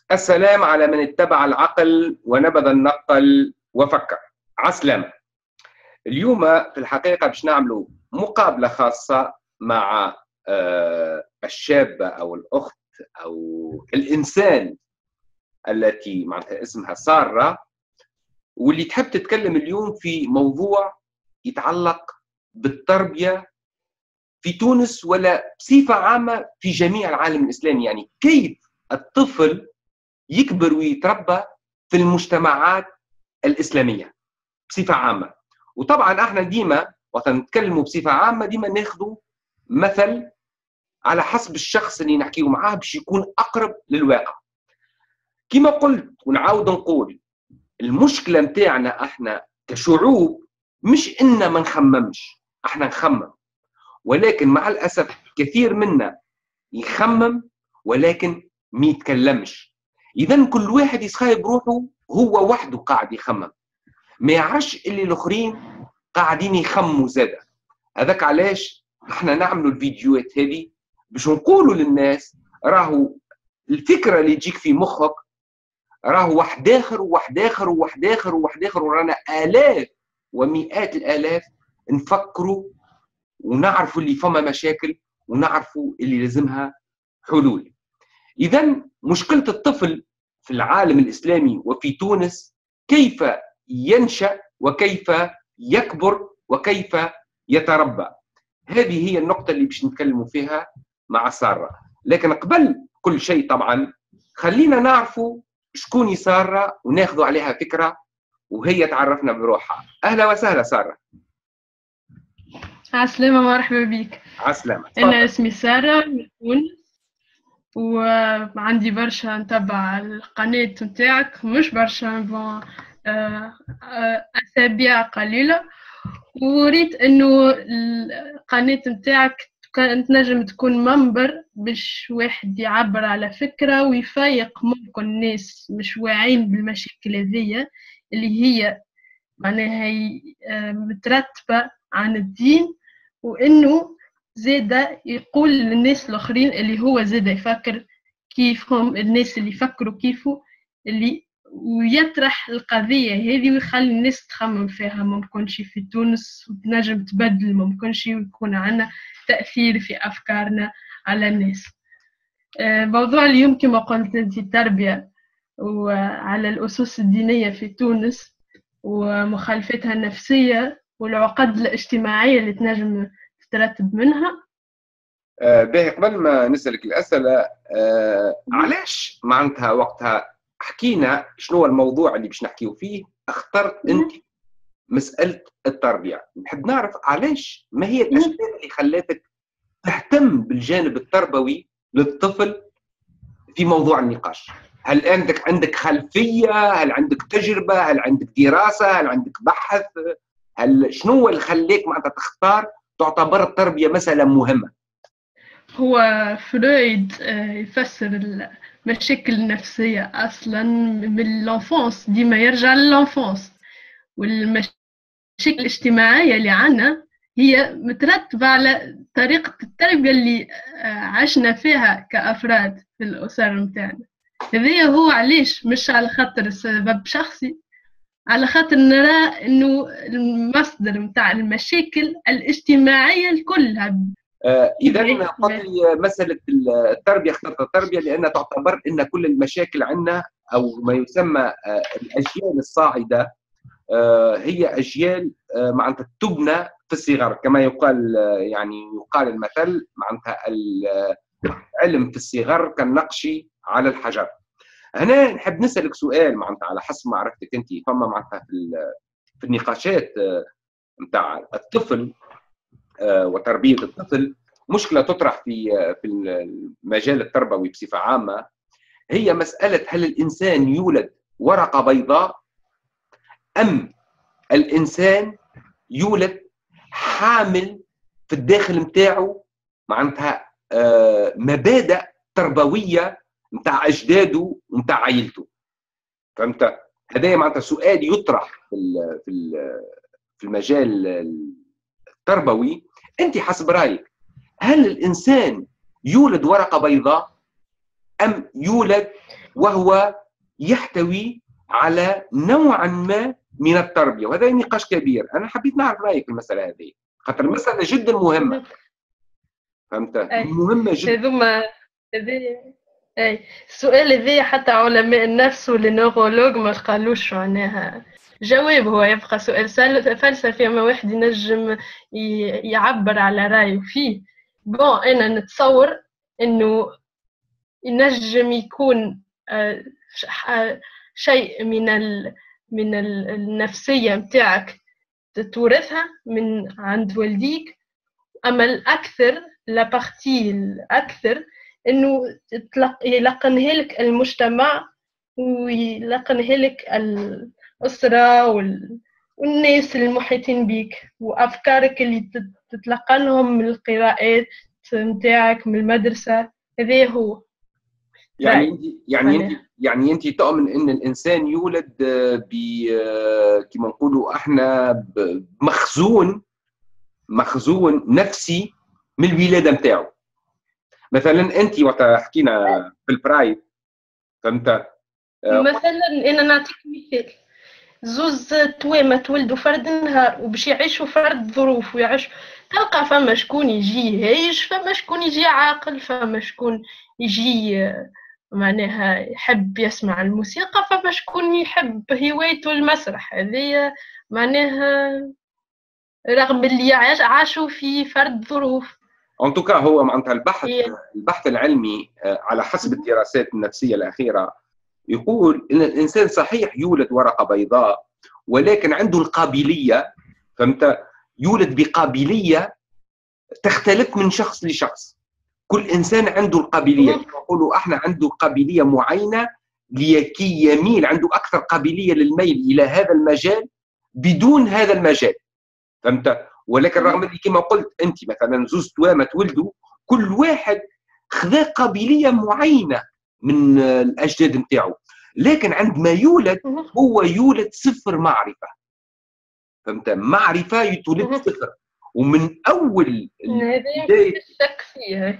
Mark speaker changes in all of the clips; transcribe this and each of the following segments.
Speaker 1: السلام على من اتبع العقل ونبذ النقل وفكر. عسلامة. اليوم في الحقيقة باش نعملوا مقابلة خاصة مع الشابة أو الأخت أو الإنسان التي معناتها اسمها سارة، واللي تحب تتكلم اليوم في موضوع يتعلق بالتربية في تونس ولا بصفة عامة في جميع العالم الإسلامي. يعني كيف الطفل يكبر ويتربى في المجتمعات الإسلامية بصفة عامة. وطبعا احنا ديما وقت نتكلموا بصفة عامة ديما ناخذوا مثل على حسب الشخص اللي نحكيه معاه باش يكون أقرب للواقع. كما قلت ونعاود نقول، المشكلة متاعنا احنا كشعوب مش إن ما نخممش، احنا نخمم، ولكن مع الأسف كثير منا يخمم ولكن ما يتكلمش. إذا كل واحد يسخايب روحه هو وحده قاعد يخمم، ما يعرفش اللي الآخرين قاعدين يخمموا زاده. هذاك علاش احنا نعملوا الفيديوهات هذه باش نقولوا للناس راهو الفكرة اللي تجيك في مخك راهو واحد آخر وواحد آخر وواحد آخر وواحد آخر، ورانا آلاف ومئات الآلاف نفكروا ونعرفوا اللي فما مشاكل ونعرفوا اللي لازمها حلول. إذا مشكلة الطفل في العالم الإسلامي وفي تونس كيف ينشأ وكيف يكبر وكيف يتربى، هذه هي النقطة اللي باش نتكلموا فيها مع سارة. لكن قبل كل شيء طبعا خلينا نعرفوا شكون سارة وناخذوا عليها فكرة وهي تعرفنا بروحها. أهلا وسهلا سارة.
Speaker 2: عسلامة، مرحبا بك.
Speaker 1: عسلامة.
Speaker 2: أنا اسمي سارة من تونس، وعندي برشا نتبع القناة نتاعك، مش برشا، أسابيع قليلة، وريت إنه القناة نتاعك تنجم تكون منبر باش واحد يعبر على فكرة ويفيق ممكن الناس مش واعين بالمشاكل هذية اللي هي معناها مترتبة عن الدين، وإنه زادا يقول للناس الآخرين اللي هو زادا يفكر كيفهم الناس اللي يفكروا كيفه، اللي ويطرح القضية هذه ويخلي الناس تخمم فيها. ممكنش في تونس وتنجم تبدل، ممكنش ويكون عنا تأثير في أفكارنا على الناس. موضوع اليوم كما قلت أنت التربية وعلى الأسس الدينية في تونس ومخالفتها النفسية والعقد الاجتماعية اللي تنجم تترتب منها.
Speaker 1: باهي، قبل ما نسألك الأسئلة علاش معناتها وقتها حكينا شنو الموضوع اللي باش نحكيو فيه اخترت أنت مسألة التربية؟ نحب نعرف علاش، ما هي الأسباب اللي خلاتك تهتم بالجانب التربوي للطفل في موضوع النقاش؟ هل عندك خلفية؟ هل عندك تجربة؟ هل عندك دراسة؟ هل عندك بحث؟ هل شنو اللي خليك معناتها تختار تعتبر التربية مسألة مهمة؟
Speaker 2: هو فرويد يفسر المشاكل النفسية أصلا من الانفانس، ديما يرجع للانفانس، والمشاكل الاجتماعية اللي عنا هي مترتبة على طريقة التربية اللي عشنا فيها كأفراد في الأسر متاعنا. هذا هو علاش، مش على خاطر سبب شخصي، على خاطر نرى إنه المصدر متاع المشاكل الاجتماعية الكلها.
Speaker 1: إذا قلت لي مسألة التربية، اخترت التربية لأنها تعتبر أن كل المشاكل عندنا أو ما يسمى الأجيال الصاعدة هي أجيال معناتها تبنى في الصغر، كما يقال، يعني يقال المثل معناتها العلم في الصغر كالنقش على الحجر. هنا نحب نسألك سؤال معناتها على حسب معرفتك أنت، فما معناتها في النقاشات متاع الطفل وتربية الطفل مشكلة تطرح في المجال التربوي بصفة عامة، هي مسألة هل الإنسان يولد ورقة بيضاء أم الإنسان يولد حامل في الداخل متاعه معناتها مبادئ تربوية متاع أجداده ومتاع عائلته. فهمت؟ هذا معناتها سؤال يطرح في المجال التربوي. أنت حسب رأيك هل الإنسان يولد ورقة بيضاء أم يولد وهو يحتوي على نوعا ما من التربيه، وهذا نقاش كبير. انا حبيت نعرف رايك في المساله هذه، خاطر المساله جدا مهمه. فهمت؟ مهمه جدا.
Speaker 2: هذوما اي السؤال هذا حتى علماء النفس والنيورولوج ما قالوش معناها جواب، هو يبقى سؤال فلسفي، اما واحد ينجم يعبر على رايه فيه. بون انا نتصور انه ينجم يكون شيء من النفسيه متاعك تتورثها من عند والديك، اما الاكثر لابارتي الاكثر انه يلقنها لك المجتمع ويلقنها لك الاسره والناس المحيطين بك، وافكارك اللي تتلقنهم من القراءات متاعك من المدرسه. هذا هو
Speaker 1: يعني انت تؤمن ان الانسان يولد كما نقولوا احنا مخزون نفسي من الولاده نتاعو. مثلا انت وقت حكينا في البرايد، فهمت؟
Speaker 2: مثلا انا نعطيك مثال، زوز توامة تولدوا فرد نهار وباش يعيشوا فرد ظروف ويعيشوا، تلقى فما شكون يجي هايج، فما شكون يجي عاقل، فما شكون يجي معناها يحب يسمع الموسيقى، فما شكون يحب هوايته المسرح. هذه معناها رغم اللي عاشوا في فرد ظروف.
Speaker 1: ان توكا هو معناتها البحث العلمي على حسب الدراسات النفسيه الاخيره يقول ان الانسان صحيح يولد ورقه بيضاء، ولكن عنده القابليه، فهمت؟ يولد بقابليه تختلف من شخص لشخص. كل انسان عنده القابليه، نقولوا احنا عنده قابليه معينه لكي يميل، عنده اكثر قابليه للميل الى هذا المجال بدون هذا المجال، فهمت؟ ولكن رغم اللي كما قلت انت مثلا زوز توامه تولدوا كل واحد خذا قابليه معينه من الاجداد نتاعو، لكن عندما يولد هو يولد صفر معرفه، فهمت؟ معرفه يتولد صفر، ومن اول
Speaker 2: بدايه الشك فيها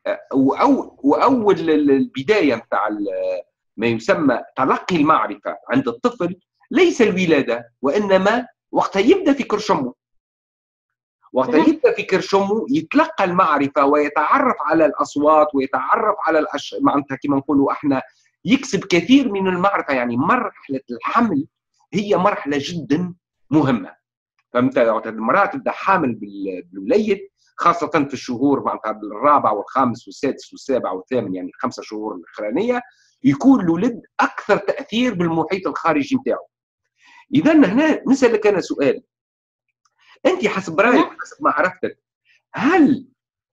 Speaker 1: واول البدايه نتاع ما يسمى تلقي المعرفه عند الطفل ليس الولاده، وانما وقتها يبدا في كرشمه. وقت يبدا في كرشمه يتلقى المعرفه ويتعرف على الاصوات ويتعرف على معناتها كما نقولوا احنا يكسب كثير من المعرفه. يعني مرحله الحمل هي مرحله جدا مهمه، فهمت؟ المراه تبدا حامل بالوليد خاصه في الشهور معناتها الرابع والخامس والسادس والسابع والثامن، يعني 5 شهور الاخرانيه يكون الولد اكثر تاثير بالمحيط الخارجي نتاعو. اذا هنا نسالك انا سؤال، انت حسب رايك حسب معرفتك، هل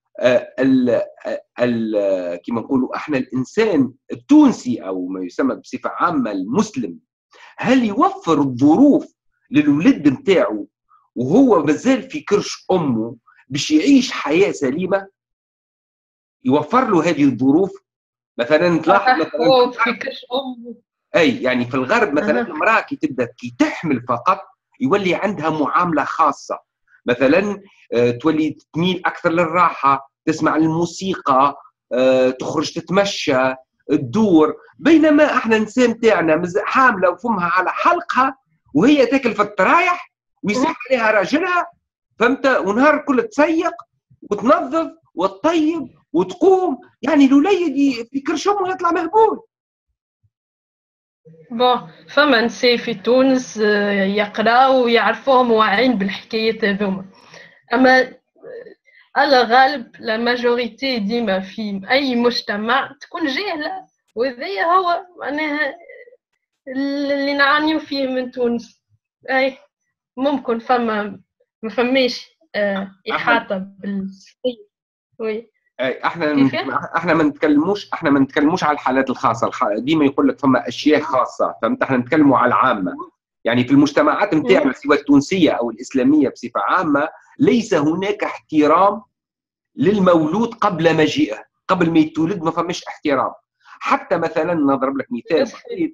Speaker 1: كما نقولوا احنا الانسان التونسي او ما يسمى بصفه عامه المسلم، هل يوفر الظروف للولد نتاعو وهو مازال في كرش امه باش يعيش حياه سليمه؟ يوفر له هذه الظروف؟ مثلا تلاحظ مثلا
Speaker 2: في كرش امه،
Speaker 1: اي يعني في الغرب مثلا المراه كي تبدا كي تحمل فقط يولي عندها معامله خاصه، مثلا تولي تميل اكثر للراحه، تسمع الموسيقى، تخرج تتمشى، تدور، بينما احنا النساء تاعنا حامله وفمها على حلقها وهي تاكل في الترايح ويصح عليها راجلها، فهمت؟ ونهار الكل تسيق وتنظف وتطيب وتقوم، يعني الوليد في كرشهم يطلع مهبول.
Speaker 2: بون فما نساء في تونس يقراو ويعرفوهم واعين بالحكايات هذوما، اما على غالب لا ماجوريتي ديما في اي مجتمع تكون جاهله، وهذا هو معناها اللي نعانيو فيه من تونس. اي ممكن فما ما فماش احاطه بالصحيح. وي
Speaker 1: احنا ما نتكلموش على الحالات الخاصه، ديما يقول لك فما اشياء خاصه، فهمت؟ احنا نتكلموا على العامه، يعني في المجتمعات نتاعنا سواء التونسيه او الاسلاميه بصفه عامه ليس هناك احترام للمولود قبل مجيئه، قبل ما يتولد ما فماش احترام. حتى مثلا نضرب لك مثال بسيط،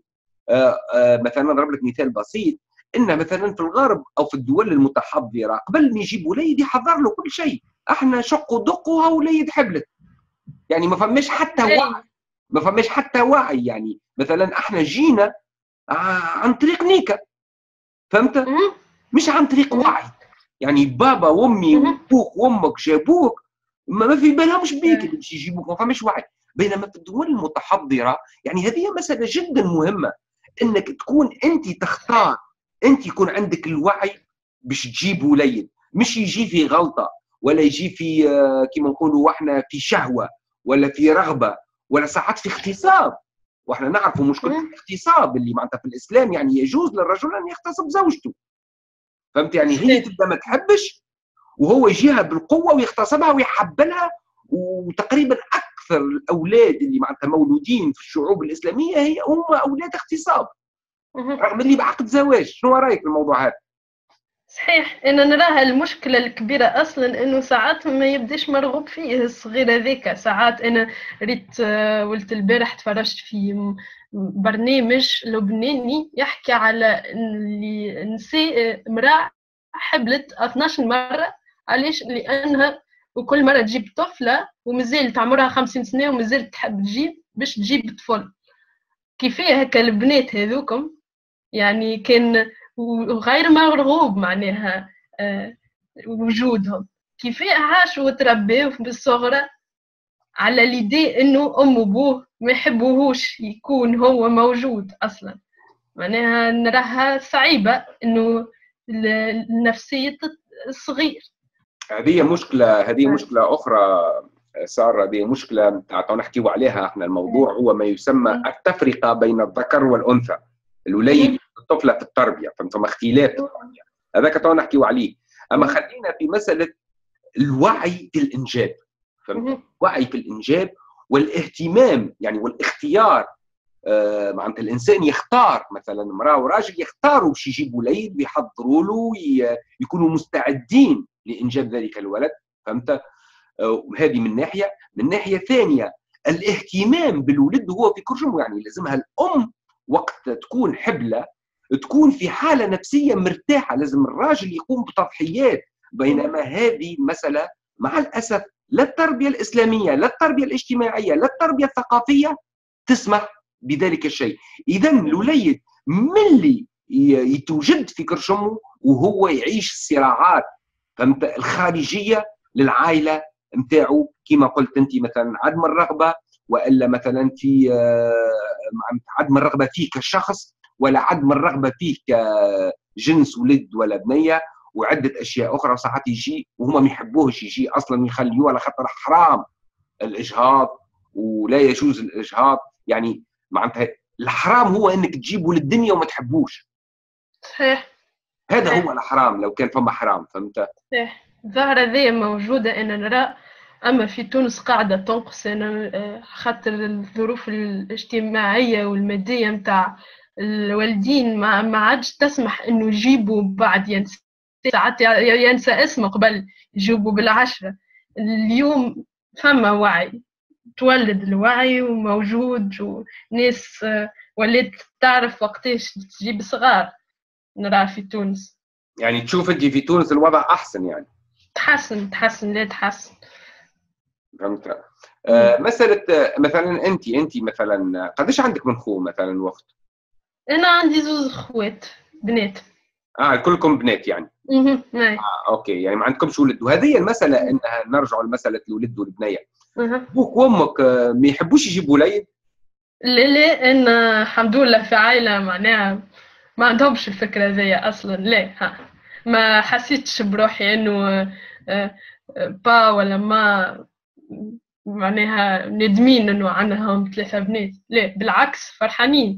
Speaker 1: ان مثلا في الغرب او في الدول المتحضره قبل ما يجيب وليد يحضر له كل شيء، احنا شق ودق وليد حبلت، يعني ما فماش حتى وعي، ما فماش حتى وعي، يعني مثلا احنا جينا عن طريق نيكا، فهمت؟ مش عن طريق وعي. يعني بابا وامي وابوك وامك جابوك ما في بالهمش بيك اللي باش يجيبوك، ما فماش وعي. بينما في الدول المتحضره يعني هذه مساله جدا مهمه، انك تكون انت تختار، انت يكون عندك الوعي باش تجيب وليد، مش يجي في غلطه ولا يجي في كما نقولوا احنا في شهوه ولا في رغبه ولا ساعات في اغتصاب. واحنا نعرفوا مشكله الاغتصاب اللي معناتها في الاسلام، يعني يجوز للرجل ان يغتصب زوجته، فهمت؟ يعني هي تبدا ما تحبش وهو يجيها بالقوه ويغتصبها ويحبلها. وتقريبا اكثر الاولاد اللي معناتها مولودين في الشعوب الاسلاميه هم اولاد اغتصاب رغم اللي بعقد زواج. شنو رايك في الموضوع هذا؟
Speaker 2: صحيح، انا نراها المشكله الكبيره اصلا انه ساعات ما يبداش مرغوب فيه الصغير هذاك. ساعات انا ريت ولت البارح تفرجت في برنامج لبناني يحكي على اللي نساء امراه حبلت 12 مره. علاش؟ لانها وكل مره تجيب طفله ومازالت عمرها 50 سنه ومازالت تحب تجيب باش تجيب طفل. كيفاه هكا البنات هذوكم يعني كان وغير مرغوب معناها وجودهم. كيفاه عاشوا وتربوا بالصغرى على ليدي انه ام وابوه ما يحبوهوش يكون هو موجود اصلا. معناها نراها صعيبه انه نفسيه الصغير.
Speaker 1: هذه مشكله، هذه مشكله اخرى ساره، هذه مشكله نتاع نحكيو عليها احنا. الموضوع هو ما يسمى التفرقه بين الذكر والانثى، الوليد الطفله في التربيه، فما اختلاف في التربيه، هذاك تو نحكيو عليه. اما خلينا في مساله الوعي في الانجاب، فهمت؟ الوعي في الانجاب والاهتمام يعني والاختيار. معناتها الانسان يختار، مثلا امراه وراجل يختاروا باش يجيبوا وليد ويحضروا له يكونوا مستعدين لانجاب ذلك الولد، فهمت؟ هذه من ناحيه. من ناحيه ثانيه الاهتمام بالولد هو في كرجمه، يعني لازمها الام وقت تكون حبلة تكون في حالة نفسية مرتاحة، لازم الراجل يقوم بتضحيات. بينما هذه المسألة مع الأسف لا التربية الإسلامية لا التربية الاجتماعية لا التربية الثقافية تسمح بذلك الشيء. إذا الوليد ملي يتوجد في كرشمه وهو يعيش الصراعات، فهمت، الخارجية للعائلة نتاعو، كما قلت أنت مثلا عدم الرغبة، والا مثلا في عدم الرغبه فيه كشخص، ولا عدم الرغبه فيه كجنس ولد ولا بنيه، وعده اشياء اخرى. ساعات يجي وهما ما يحبوهش، يجي اصلا يخليوه على خاطر حرام الاجهاض ولا يجوز الاجهاض. يعني معناتها الحرام هو انك تجيبه للدنيا وما تحبوش.
Speaker 2: صحيح،
Speaker 1: هذا هو الحرام لو كان فما حرام، فهمت؟
Speaker 2: صحيح. الظاهرة ذي موجودة أنا نرى، أما في تونس قاعدة تنقص. أنا خاطر الظروف الاجتماعية والمادية متاع الوالدين ما عادش تسمح إنه يجيبوا بعد ينسى. ساعات ينسى اسمه قبل يجيبوا بالعشرة. اليوم فما وعي، تولد الوعي وموجود، وناس ولات تعرف وقتاش تجيب صغار. نرى في تونس
Speaker 1: يعني تشوف انت في تونس الوضع احسن يعني؟
Speaker 2: تحسن لا تحسن.
Speaker 1: فهمت. مسألة مثلا انت مثلا قداش عندك من خو مثلا وقت؟
Speaker 2: انا عندي زوز اخوات بنات.
Speaker 1: كلكم بنات يعني؟
Speaker 2: نعم.
Speaker 1: اوكي، يعني ما عندكمش ولد. وهذه المسألة انها نرجع لمسألة الولد والبنية. ابوك وامك ما يحبوش يجيبوا وليد؟
Speaker 2: لا ان الحمد لله في عائلة معناها ما عندهمش الفكرة ذي اصلا. لا ما حسيتش بروحي انه با ولا ما معناها ندمين انه عندهم 3 بنات. لا بالعكس فرحانين.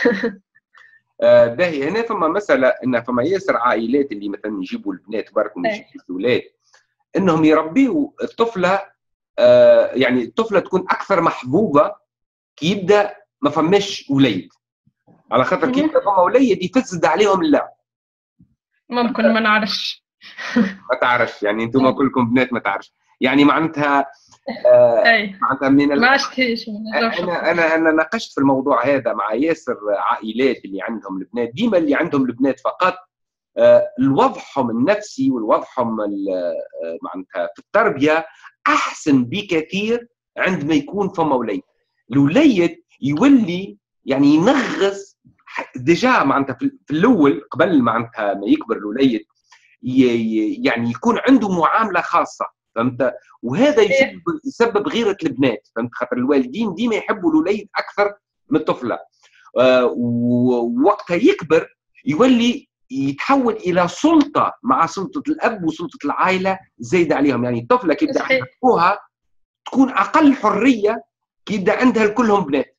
Speaker 1: باهي. هنا فما مسألة ان فما ياسر عائلات اللي مثلا يجيبوا البنات برك وما يجيبوا الاولاد، انهم يربيوا الطفلة. يعني الطفلة تكون اكثر محبوبة كي يبدا ما فماش وليد، على خاطر كي يبدا فما وليد يفسد عليهم اللعب.
Speaker 2: ممكن ما نعرفش.
Speaker 1: ما تعرفش يعني انتم كلكم بنات ما تعرفش يعني معناتها معناتها
Speaker 2: ما عشتهاش.
Speaker 1: انا ناقشت في الموضوع هذا مع ياسر عائلات اللي عندهم البنات. ديما اللي عندهم البنات فقط الوضعهم النفسي والوضعهم معناتها في التربيه احسن بكثير عندما يكون فما وليد. الوليد يولي يعني ينغص ديجا معناتها في الاول قبل معناتها ما يكبر الوليد يعني يكون عنده معامله خاصه، فهمت؟ وهذا يسبب غيره البنات، فهمت؟ خاطر الوالدين ديما يحبوا الوليد اكثر من الطفله، ووقتها يكبر يولي يتحول الى سلطه مع سلطه الاب وسلطه العائله زايده عليهم. يعني الطفله كي يبدا عندها ابوها تكون اقل حريه كي يبدا عندها الكلهم بنات.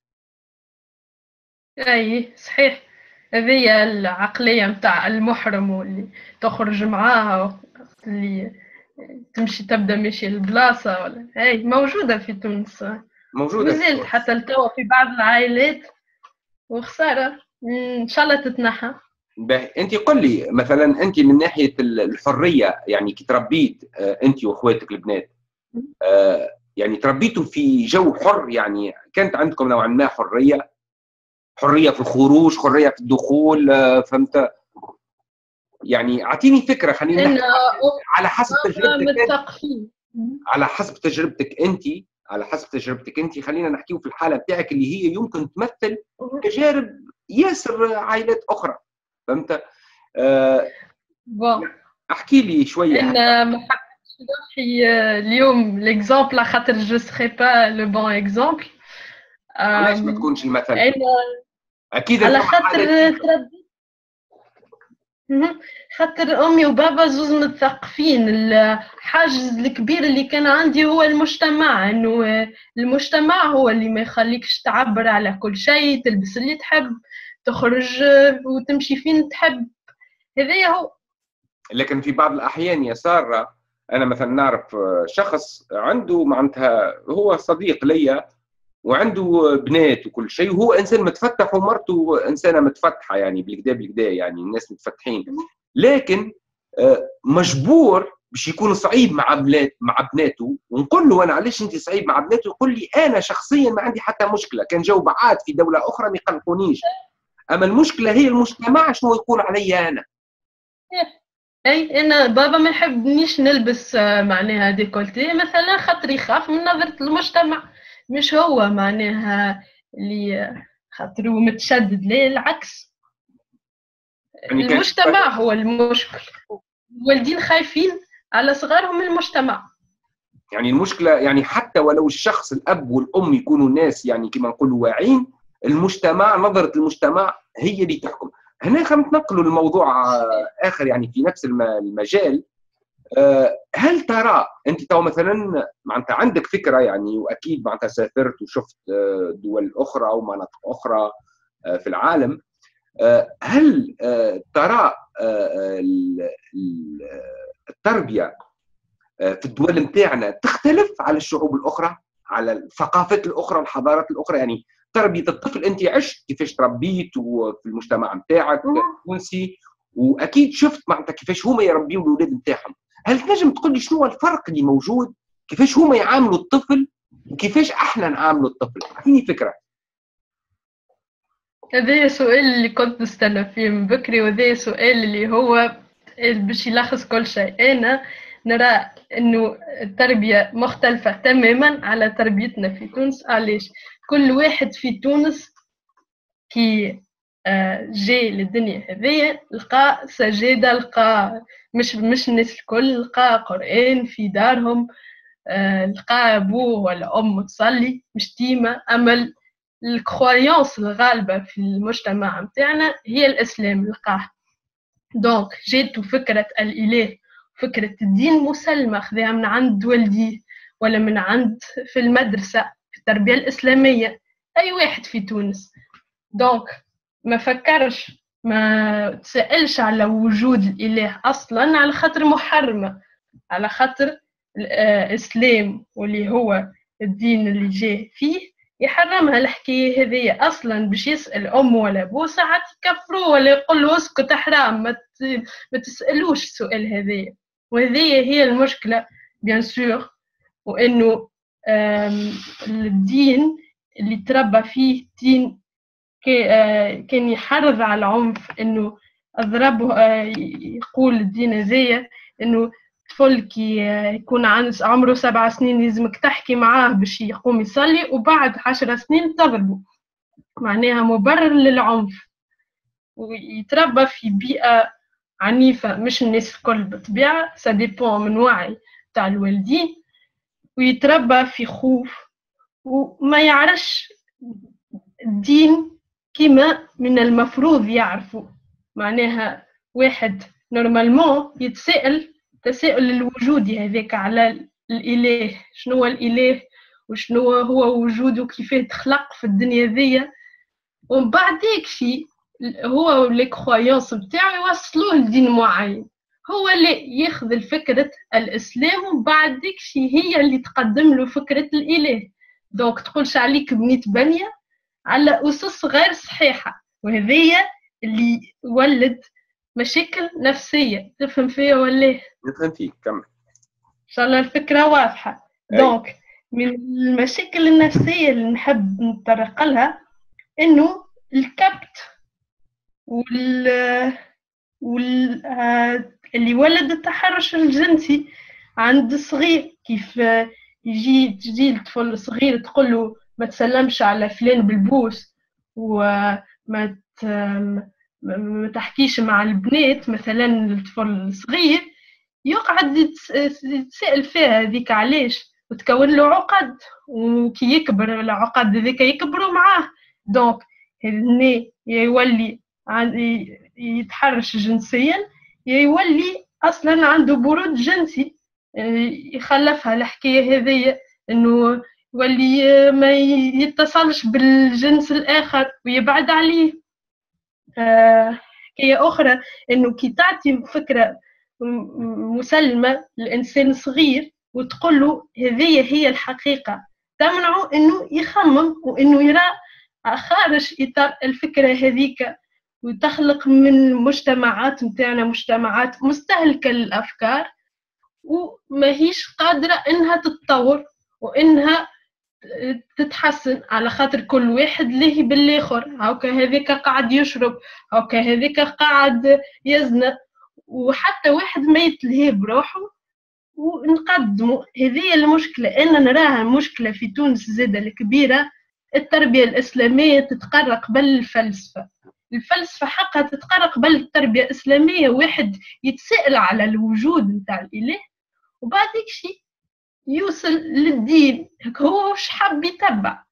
Speaker 2: اي صحيح، هذه العقليه نتاع المحرم واللي تخرج معاها اللي تمشي تبدا ماشي البلاصه، ولا هاي موجوده في تونس،
Speaker 1: موجوده في
Speaker 2: وزلت
Speaker 1: تونس
Speaker 2: حتى لتوا في بعض العائلات، وخساره ان شاء الله تتنحى.
Speaker 1: انت قل لي مثلا، انت من ناحيه الحريه يعني كي تربيت انت واخواتك البنات، يعني تربيتوا في جو حر، يعني كانت عندكم نوعا ما حريه في الخروج، حريه في الدخول، فهمت؟ يعني اعطيني فكره، خلينا نحكي على حسب تجربتك، على حسب تجربتك انت خلينا نحكيه في الحاله بتاعك اللي هي يمكن تمثل تجارب ياسر عائلات اخرى، فهمت؟ احكي لي شويه.
Speaker 2: انا ما حبيتش نحكي اليوم ليكزامبل خاطر جو سري با لو بون اكزامبل.
Speaker 1: علاش ما تكونش المثل؟
Speaker 2: انا
Speaker 1: اكيد
Speaker 2: على خاطر خاطر امي وبابا زوز متثقفين. الحاجز الكبير اللي كان عندي هو المجتمع، انه المجتمع هو اللي ما يخليكش تعبر على كل شيء، تلبس اللي تحب، تخرج وتمشي فين تحب، هذا هو.
Speaker 1: لكن في بعض الاحيان يا ساره، انا مثلا نعرف شخص عنده معناتها هو صديق ليا وعنده بنات وكل شيء، وهو انسان متفتح ومرته انسانه متفتحه، يعني بالكدا يعني الناس متفتحين، لكن مجبور باش يكون صعيب مع بناته. ونقول له انا علاش انت صعيب مع بناته؟ يقول لي انا شخصيا ما عندي حتى مشكله، كان جو بعاد في دوله اخرى ما يقلقونيش، اما المشكله هي المجتمع شنو يقول علي انا.
Speaker 2: اي انا بابا ما يحبنيش نلبس معناها ديكولتي مثلا، خاطر يخاف من نظره المجتمع، مش هو معناها اللي خاطر هو متشدد، ليه العكس، يعني المجتمع هو المشكل، والدين خايفين على صغارهم من المجتمع.
Speaker 1: يعني المشكله يعني حتى ولو الشخص الاب والام يكونوا ناس يعني كما نقولوا واعين، المجتمع نظره المجتمع هي اللي تحكم. هنا خلينا نتنقلوا لموضوع اخر يعني في نفس المجال. هل ترى انت تو مثلا معناتها عندك فكره يعني، واكيد معناتها سافرت وشفت دول اخرى ومناطق اخرى في العالم، هل ترى التربيه في الدول نتاعنا تختلف على الشعوب الاخرى، على الثقافات الاخرى، الحضارات الاخرى؟ يعني تربيه الطفل، انت عشت كيفاش تربيت وفي المجتمع نتاعك التونسي، واكيد شفت معناتها كيفاش هما يربيوا الاولاد نتاعهم. هل تنجم تقول لي شنو هو الفرق اللي موجود، كيفاش هما يعاملوا الطفل وكيفاش احنا نعاملوا الطفل؟ اعطيني فكره.
Speaker 2: هذا سؤال اللي كنت نستنى فيه من بكري، وهذا سؤال اللي هو باش يلخص كل شيء. انا نرى انه التربيه مختلفه تماما على تربيتنا في تونس. علاش؟ كل واحد في تونس كي جاي للدنيا هذيا لقى سجاده، لقى مش الناس الكل، لقى قرآن في دارهم، لقى ابوه ولا امه تصلي مش ديما. اما الكرويونس الغالبه في المجتمع نتاعنا هي الاسلام، لقاه. دونك جاتو فكره الاله، فكره الدين مسلمه، خذاها من عند والديه ولا من عند في المدرسه في التربيه الاسلاميه اي واحد في تونس. دونك ما فكرش، ما تسألش على وجود الإله أصلا، على خاطر محرمة، على خاطر الإسلام واللي هو الدين اللي جاء فيه يحرمها. الحكاية هذه أصلا باش يسأل أمه ولا أبوه ساعات يكفروه ولا يقول له اسكت حرام، ما تسألوش السؤال هذا. وهذه هي المشكلة بيان سور، وإنه الدين اللي تربى فيه دين كان يحرض على العنف، انه اضربه، يقول الدين هذايا انه طفل كي يكون عمره 7 سنين لازمك تحكي معاه باش يقوم يصلي، وبعد 10 سنين تضربه. معناها مبرر للعنف، ويتربى في بيئة عنيفة. مش الناس الكل بالطبيعة، سا ديبون من وعي تاع الوالدين، ويتربى في خوف وما يعرفش الدين كما من المفروض يعرفوا. معناها واحد نورمالمون يتساءل تساؤل الوجودي هذاك على الإله، شنو هو الإله وشنو هو وجوده وكيفاه تخلق في الدنيا ذي. ومن بعد يكفي هو لي كرويونس نتاعو يوصلوه لدين معين، هو اللي ياخذ الفكرة الإسلام ومن بعد يكفي هي اللي تقدم له فكرة الإله. دونك تقولش عليك بنيت بنية على أسس غير صحيحة، وهذه اللي يولد مشاكل نفسية. تفهم فيها ولا؟
Speaker 1: نفهم فيك، كمل.
Speaker 2: إن شاء الله الفكرة واضحة. دونك من المشاكل النفسية اللي نحب نتطرق لها إنه الكبت اللي ولد التحرش الجنسي عند الصغير. كيف تجي الطفل الصغير تقول له ما تسلمش على فلان بالبوس وما ما تحكيش مع البنات مثلا. الطفل الصغير يقعد يتسأل فيها هذيك علاش، وتكون له عقد، وكي يكبر العقد ذيك يكبروا معاه. دونك هنا يولي يتحرش جنسيا، يولي اصلا عنده برود جنسي. يخلفها الحكايه هذه انه يولي ما يتصلش بالجنس الاخر ويبعد عليه. حكايه اخرى انه كي تعطي فكره مسلمه للانسان الصغير وتقول له هذه هي الحقيقه، تمنعه انه يخمم وانه يرى خارج اطار الفكره هذيك، وتخلق من مجتمعات متاعنا مجتمعات مستهلكه للافكار وما هيش قادره انها تتطور وانها تتحسن، على خاطر كل واحد ليه بالاخر. هاكا هذيك قاعد يشرب، هاكا هذيك قاعد يزنى، وحتى واحد ما يتلهي بروحه ونقدمه. هذه المشكله انا نراها مشكله في تونس زاده الكبيره. التربيه الاسلاميه تتقرى قبل الفلسفه، الفلسفه حقها تتقرى قبل التربيه الاسلاميه. واحد يتساءل على الوجود نتاع الاله وبعد شيء يوصل للدين هو وش حب يتبع.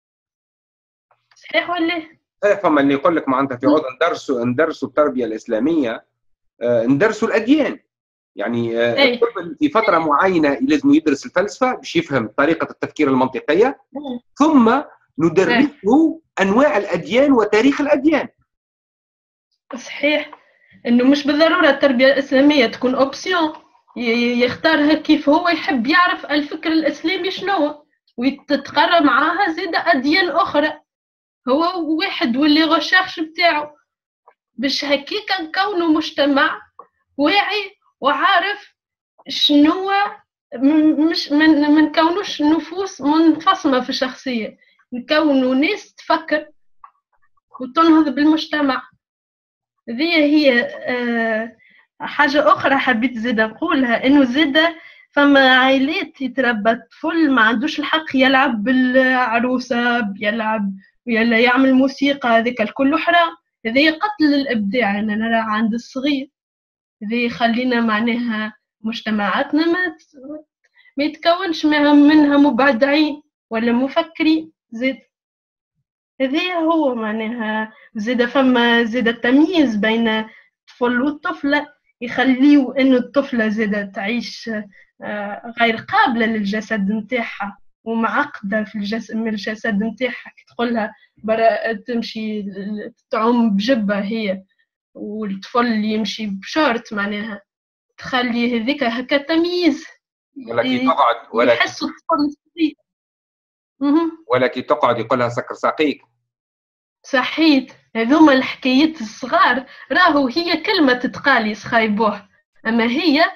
Speaker 2: صحيح ولا؟
Speaker 1: صحيح. فما اللي يقول لك معناتها في عوض ندرسوا التربيه الاسلاميه ندرسوا الاديان. يعني الطفل في فتره معينه لازم يدرس الفلسفه باش يفهم طريقه التفكير المنطقيه، ثم ندرسه انواع الاديان وتاريخ الاديان.
Speaker 2: صحيح، انه مش بالضروره التربيه الاسلاميه تكون اوبسيون، يختارها كيف هو يحب يعرف الفكر الاسلامي شنو، ويتقرا معاها زيد اديان اخرى. هو واحد واللي غشاخش بتاعه باش هكيك نكونوا مجتمع واعي وعارف شنو. مش من نكونوش نفوس منفصمه في الشخصيه، نكونوا ناس تفكر وتنهض بالمجتمع. هي حاجة أخرى حبيت زيد نقولها، إنه زيد فما عائلات يتربى الطفل ما عندوش الحق يلعب بالعروسة، يلعب ولا يعمل موسيقى، هذاك الكل حرام. هذا قتل الإبداع أنا نرى عند الصغير. هذا يخلينا معناها مجتمعاتنا ما يتكونش منها مبدعين ولا مفكرين زيد. هذا هو معناها زيد فما زيد التمييز بين الطفل والطفلة، يخليو انه الطفلة زيد تعيش غير قابلة للجسد نتاعها ومعقدة في الجسد من الجسد نتاعها. كي تقولها تمشي تعوم بجبة هي والطفل يمشي بشورت، معناها تخلي هذيك هكا تمييز.
Speaker 1: ولا كي تقعد
Speaker 2: يحسوا الطفل
Speaker 1: ولا كي تقعد يقولها سكر ساقيك.
Speaker 2: صحيت، هذوما الحكايات الصغار راهو هي كلمة تتقالي سخايبوه، أما هي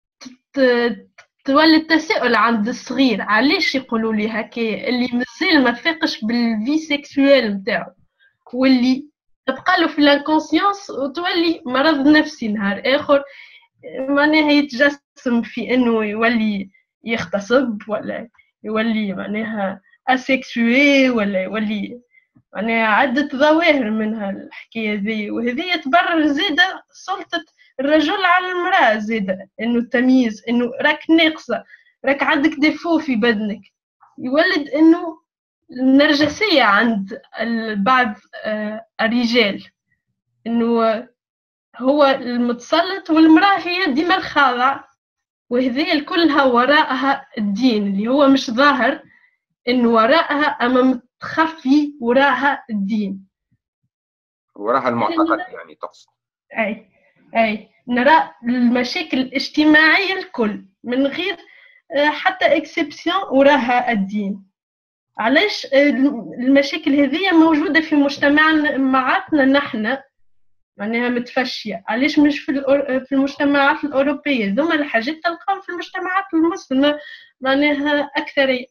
Speaker 2: تولي تساؤل عند الصغير علاش يقولوا لي هكايا، اللي مازال ما فاقش بالفي سيكسويل نتاعو واللي تبقى له في الانكونسيونس وتولي مرض نفسي نهار آخر. معناها يتجسم في إنه يولي يغتصب ولا يولي معناها أسيكسوي ولا يولي يعني عدة ظواهر منها الحكاية ذي، وهذه تبرر زيادة سلطة الرجل على المرأة، زيادة إنه التمييز، إنه راك ناقصة، راك عندك ديفو في بدنك، يولد إنه النرجسية عند بعض الرجال، إنه هو المتسلط والمرأة هي ديما الخاضعة، وهذه كلها وراءها الدين اللي هو مش ظاهر، إنه وراءها أما متخفي وراءها الدين،
Speaker 1: وراها المعتقد يعني تقصد.
Speaker 2: أي نرى المشاكل الاجتماعية الكل من غير حتى إكسبسيون وراها الدين. علاش المشاكل هذه موجودة في مجتمعاتنا نحن معناها متفشية؟ علاش مش في المجتمعات الأوروبية؟ ثم الحاجات تلقاهم في المجتمعات المسلمة معناها أكثرية.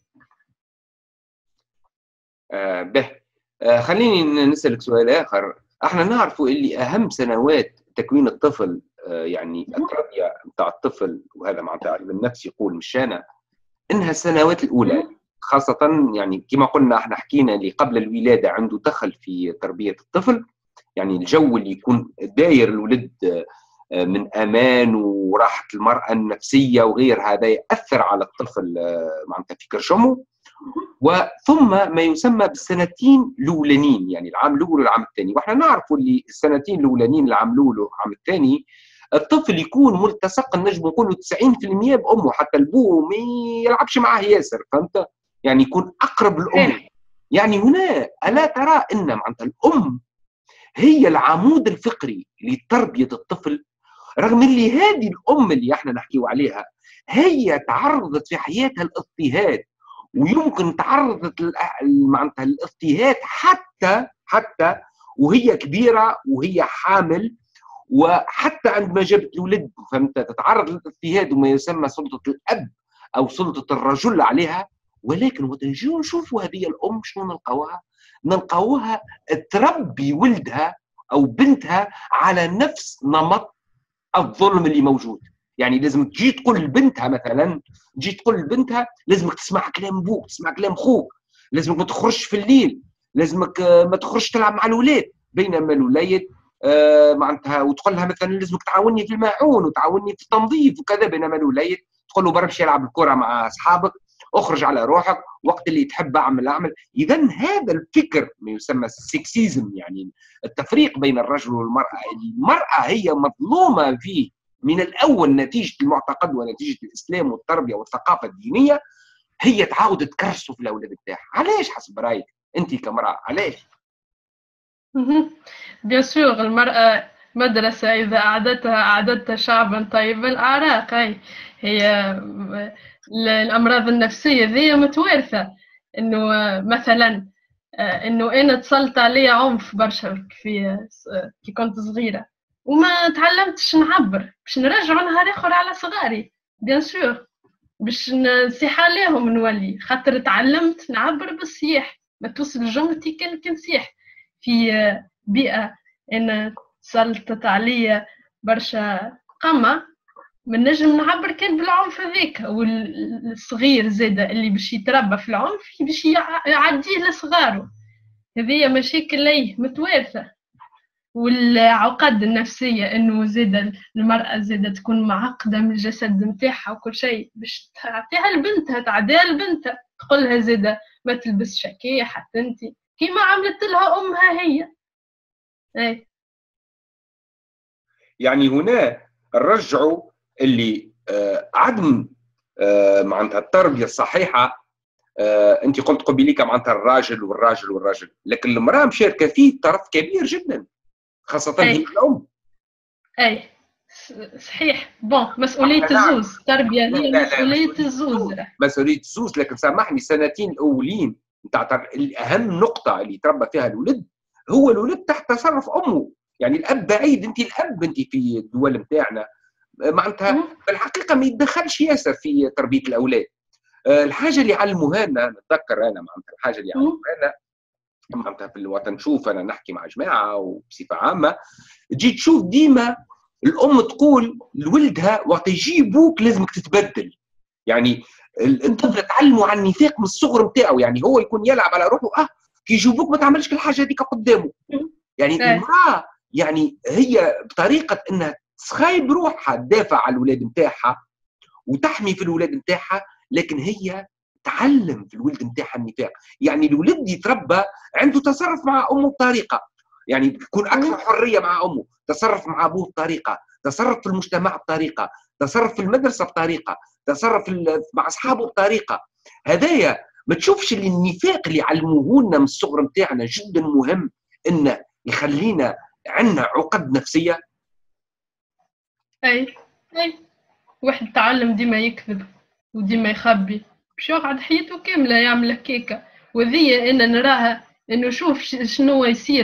Speaker 1: به خليني نسألك سؤال آخر. احنا نعرف اللي أهم سنوات تكوين الطفل يعني التربية بتاع الطفل، وهذا معناتها علم النفس يقول مش أنا، إنها السنوات الأولى خاصة، يعني كما قلنا احنا حكينا اللي قبل الولادة عنده دخل في تربية الطفل، يعني الجو اللي يكون داير الولد من أمان وراحة المرأة النفسية وغير هذا يأثر على الطفل معناتها في كرشمه. وثم ما يسمى بالسنتين الأولانيين، يعني العام الأول والعام الثاني، واحنا نعرف اللي السنتين الأولانيين العام الأول والعام الثاني الطفل يكون ملتصق، نجم نقولوا 90% بأمه، حتى البو ما يلعبش معاه ياسر، فهمت؟ يعني يكون أقرب الأم. يعني هنا ألا ترى أن معناتها الأم هي العمود الفقري لتربية الطفل، رغم اللي هذه الأم اللي احنا نحكيو عليها هي تعرضت في حياتها الاضطهاد، ويمكن تعرضت معناتها الاضطهاد حتى وهي كبيرة وهي حامل، وحتى عندما جابت الولد فهمت تتعرض للاضطهاد وما يسمى سلطة الأب أو سلطة الرجل عليها. ولكن وتنجيو نشوفوا هذه الأم شنو نلقاوها تربي ولدها أو بنتها على نفس نمط الظلم اللي موجود. يعني لازم تجي تقول لبنتها مثلا، تجي تقول لبنتها لازمك تسمع كلام بوك، تسمع كلام خوك، لازمك ما تخرجش في الليل، لازمك ما تخرجش تلعب مع الولاد، بينما الولاد معناتها وتقول لها مثلا لازمك تعاوني في الماعون وتعاوني في التنظيف وكذا، بينما الولاد تقول له برا امشي العب الكره مع اصحابك، اخرج على روحك، وقت اللي تحب اعمل. اذا هذا الفكر ما يسمى السكسيزم، يعني التفريق بين الرجل والمراه. المراه هي مظلومه فيه من الاول نتيجه المعتقد ونتيجه الاسلام والتربيه والثقافه الدينيه، هي تعاود تكرسه في الاولاد بتاعها. علاش حسب رايك انت كمراه علاش؟
Speaker 2: بيان سور المرأة مدرسة، إذا أعددتها شعبا طيب الأعراق. هي الأمراض النفسية ذي متوارثة، إنه مثلا إنه أنا تسلط علي عنف برشا كي كنت صغيرة وما تعلمتش نعبر، باش نرجع نهار آخر على صغاري بيان سور، باش نصيح عليهم نولي، خاطر تعلمت نعبر بالصياح، ما توصل جملتي كان كنصيح في بيئة أنا سلطت عليا برشا قمة، من نجم نعبر كان بالعنف هذيك. والصغير زاده اللي باش يتربى في العنف باش يعديه لصغاره. هذه مشاكل ليه متوارثة. والعقد النفسية انه زاده المرأة زاده تكون معقدة من الجسد نتاعها وكل شيء، باش تعطيها لبنتها، تعديها لبنتها، تقولها زاده ما تلبس شكاية حتى انت كيما عملت لها امها هي.
Speaker 1: يعني هنا نرجعوا اللي عدم معناتها التربيه الصحيحه. انت قلت قبيليك معناتها الراجل والراجل، لكن المراه مشاركه فيه طرف كبير جدا، خاصه هي الام.
Speaker 2: صحيح. بون مسؤوليه الزوز، التربيه هي مسؤوليه الزوز.
Speaker 1: مسؤوليه الزوز، لكن سامحني السنتين الاولين نتاع اهم نقطه اللي يتربى فيها الولد هو الولد تحت تصرف امه. يعني الاب بعيد، انت في الدول نتاعنا معناتها في الحقيقه ما يتدخلش ياسر في تربيه الاولاد. الحاجه اللي علموها لنا، نتذكر انا معناتها الحاجه اللي علموها لنا معناتها في الوطن، نشوف انا نحكي مع جماعه وبصفه عامه، تجي تشوف ديما الام تقول لولدها وقت يجي بوك لازمك تتبدل. يعني الطفل تعلموا عن النفاق من الصغر نتاعو، يعني هو يكون يلعب على روحه كي يجاوبوك ما تعملش الحاجه هذيك قدامه. يعني المراه يعني هي بطريقه انها تخايب روحها تدافع على الولاد نتاعها وتحمي في الولاد نتاعها، لكن هي تعلم في الولد نتاعها النفاق. يعني الولد يتربى عنده تصرف مع امه بطريقه، يعني يكون اكثر حريه مع امه، تصرف مع ابوه بطريقه، تصرف في المجتمع بطريقه، تصرف في المدرسه بطريقه، تصرف مع اصحابه بطريقه. هدايا ما تشوفش اللي النفاق اللي علموه لنا من الصغر نتاعنا جدا مهم انه يخلينا عندنا عقد نفسيه؟
Speaker 2: اي واحد تعلم ديما يكذب وديما يخبي باش يقعد حياته كامله يعمل هكاكا. وذي انا نراها انه شوف شنو يصير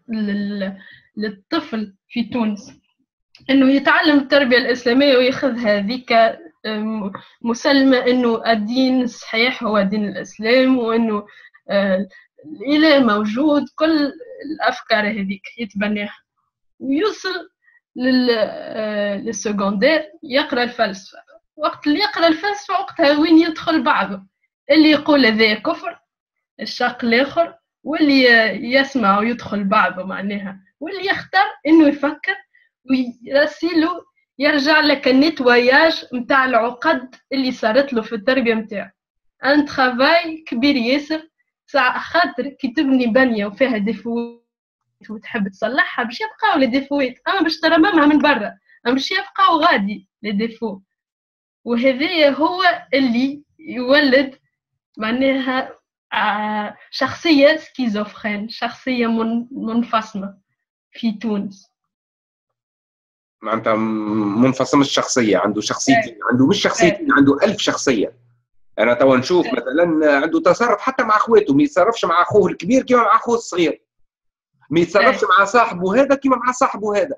Speaker 2: للطفل في تونس، انه يتعلم التربيه الاسلاميه وياخذ هذيك مسلمه انه الدين الصحيح هو دين الاسلام، وانه الاله موجود، كل الافكار هذيك يتبناها ويوصل للسكوندير يقرا الفلسفه. وقت اللي يقرا الفلسفه وقتها وين يدخل بعضه، اللي يقول هذا كفر الشق الاخر، واللي يسمع ويدخل بعضه معناها، واللي يختار انه يفكر ويرسله يرجع لك النتواياج نتاع العقد اللي صارت له في التربيه نتاعو. ان ترافاي كبير ياسر، ساعه خاطر كي تبني بنيه وفيها ديفو وتحب تصلحها باش يبقاو لي ديفوات، اما باش ترممها من برا اما باش يبقاو غادي لي ديفو. وهذا هو اللي يولد معناها شخصيه سكيزوفرين، شخصيه منفصله في تونس.
Speaker 1: معناتها منفصل الشخصيه، عنده شخصيتين، عنده مش شخصيتين، عنده 1000 شخصيه. انا توا نشوف مثلا عنده تصرف حتى مع اخواته، ما يتصرفش مع اخوه الكبير كيما مع اخوه الصغير، ما يتصرفش مع صاحبه هذا كيما مع صاحبه هذا.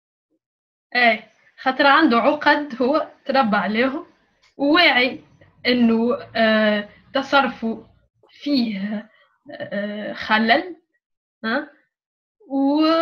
Speaker 2: خاطر عنده عقد هو تربى عليهم، وواعي انه تصرفه فيه خلل، و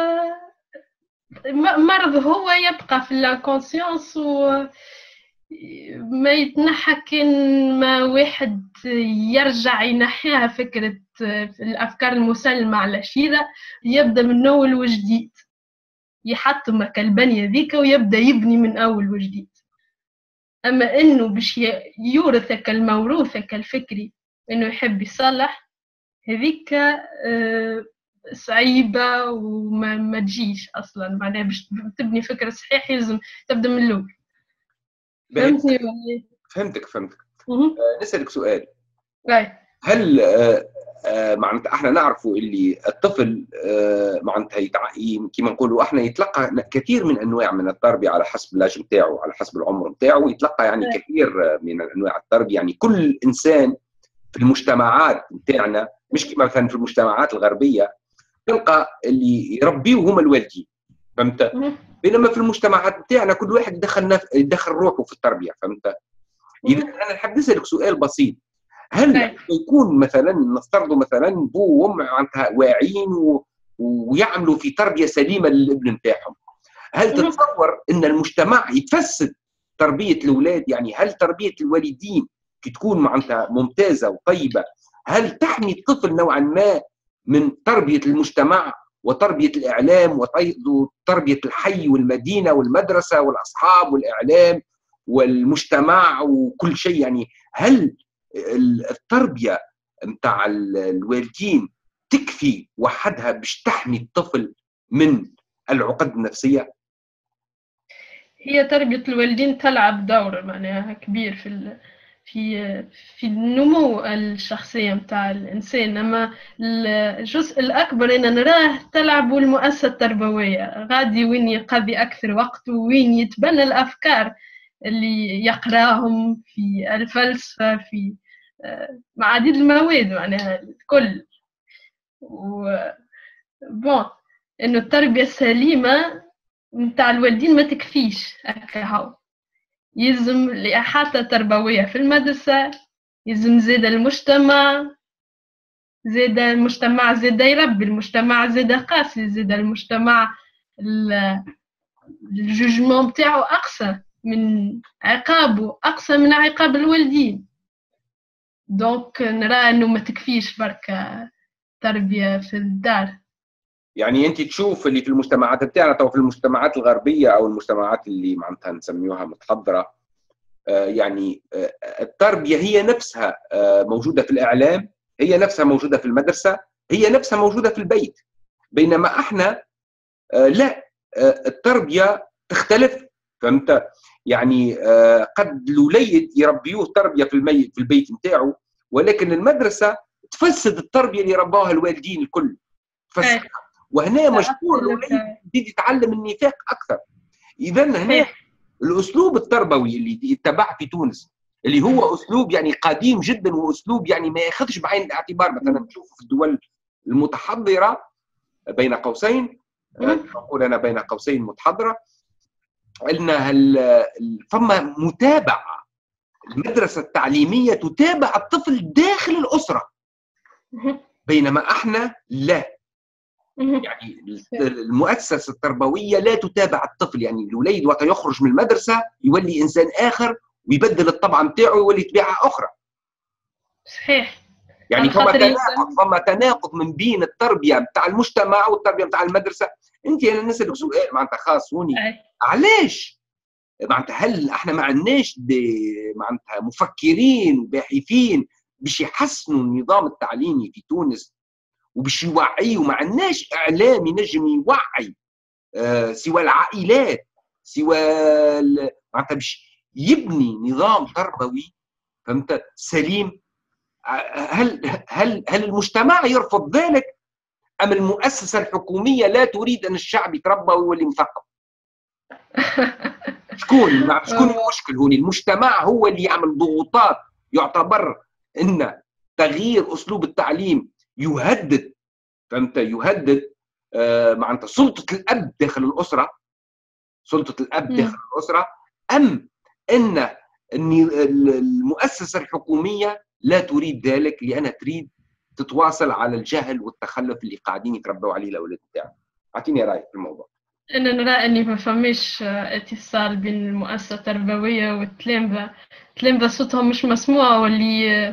Speaker 2: مرض هو يبقى في الكونسيونس وما يتنحى. كان ما واحد يرجع ينحيها فكرة الأفكار المسلمة على شيرة، يبدأ من أول وجديد، يحطم البنية ذيك ويبدأ يبني من أول وجديد. أما إنه باش يورثك الموروثك الفكري إنه يحب يصلح، هذيك صعيبة وما تجيش أصلا. معناها باش تبني فكرة صحيح لازم تبدأ من الأول. فهمتني؟
Speaker 1: فهمتك. نسألك سؤال. هل معناتها احنا نعرفوا اللي الطفل معناتها كما نقولوا احنا يتلقى كثير من انواع من التربيه على حسب اللاج نتاعو، على حسب العمر نتاعو، يتلقى يعني كثير من انواع التربيه. يعني كل انسان في المجتمعات نتاعنا مش كما مثلا في المجتمعات الغربيه تلقى اللي يربيوه هما الوالدين، فهمت؟ بينما في المجتمعات نتاعنا كل واحد يدخل روحه في التربيه، فهمت؟ اذا انا نحب نسالك سؤال بسيط، هل يكون مثلا نفترضوا مثلا بو وام معناتها واعيين ويعملوا في تربيه سليمه للابن نتاعهم، هل تتصور ان المجتمع يتفسد تربيه الاولاد؟ يعني هل تربيه الوالدين كي تكون معناتها ممتازه وطيبه هل تحمي الطفل نوعا ما من تربيه المجتمع وتربيه الاعلام وتربيه الحي والمدينه والمدرسه والاصحاب والاعلام والمجتمع وكل شيء؟ يعني هل التربيه نتاع الوالدين تكفي وحدها باش تحمي الطفل من العقد النفسيه؟
Speaker 2: هي تربيه الوالدين تلعب دور معناها كبير في النمو الشخصيه نتاع الانسان، اما الجزء الاكبر انا نراه تلعب المؤسسه التربويه، غادي وين يقضي اكثر وقت وين يتبنى الافكار اللي يقراهم في الفلسفه، في عديد المواد معناها الكل. بون انه التربيه السليمه نتاع الوالدين ما تكفيش هكا، يلزم لإحاطة تربوية في المدرسة، يلزم زيادة المجتمع، زيادة المجتمع زيادة يربي المجتمع، زيادة قاسي، زيادة المجتمع الجوجمون بتاعه أقصى من عقابه، أقصى من عقاب الوالدين. دونك نرى أنه ما تكفيش بركة التربية في الدار.
Speaker 1: يعني انت تشوف اللي في المجتمعات بتاعنا، تو في المجتمعات الغربيه او المجتمعات اللي معناتها نسميوها متحضره، يعني التربيه هي نفسها موجوده في الاعلام، هي نفسها موجوده في المدرسه، هي نفسها موجوده في البيت. بينما احنا لا، التربيه تختلف. فهمت؟ يعني قد الوليد يربيوه تربيه في البيت نتاعو، ولكن المدرسه تفسد التربيه اللي رباها الوالدين الكل، تفسد. وهنا مجبور الوليد يتعلم النفاق اكثر. اذا هنا الاسلوب التربوي اللي يتبع في تونس، اللي هو اسلوب يعني قديم جدا، واسلوب يعني ما ياخذش بعين الاعتبار. مثلا نشوفه في الدول المتحضره بين قوسين، نقول انا بين قوسين متحضره، انها فما متابعه، المدرسه التعليميه تتابع الطفل داخل الاسره، بينما احنا لا. يعني المؤسسه التربويه لا تتابع الطفل. يعني الوليد وقت يخرج من المدرسه يولي انسان اخر، ويبدل الطبعه نتاعو ويولي طبيعه اخرى.
Speaker 2: صحيح.
Speaker 1: يعني فما تناقض من بين التربيه نتاع المجتمع والتربيه نتاع المدرسه. انت انا نسالك سؤال معناتها خاص هوني، علاش معناتها هل احنا ما عندناش معناتها مفكرين وباحثين باش يحسنوا النظام التعليمي في تونس وباش يوعيوا؟ ما عندناش اعلام ينجم يوعي سوى العائلات، سوى معناتها باش يبني نظام تربوي فهمت سليم. هل المجتمع يرفض ذلك، ام المؤسسه الحكوميه لا تريد ان الشعب يتربى ويولي مثقف؟ شكون المشكل هوني؟ المجتمع هو اللي يعمل ضغوطات. يعتبر ان تغيير اسلوب التعليم يهدد، فهمت، يهدد معناتها سلطه الاب داخل الاسره، سلطه الاب داخل الاسره، ام ان المؤسسه الحكوميه لا تريد ذلك لانها تريد تتواصل على الجهل والتخلف اللي قاعدين يتربوا عليه الاولاد بتاعهم؟ اعطيني رايك في الموضوع.
Speaker 2: أنا نرى أني ما فماش اتصال بين المؤسسة التربوية والتلامذة. التلامذة صوتهم مش مسموع، واللي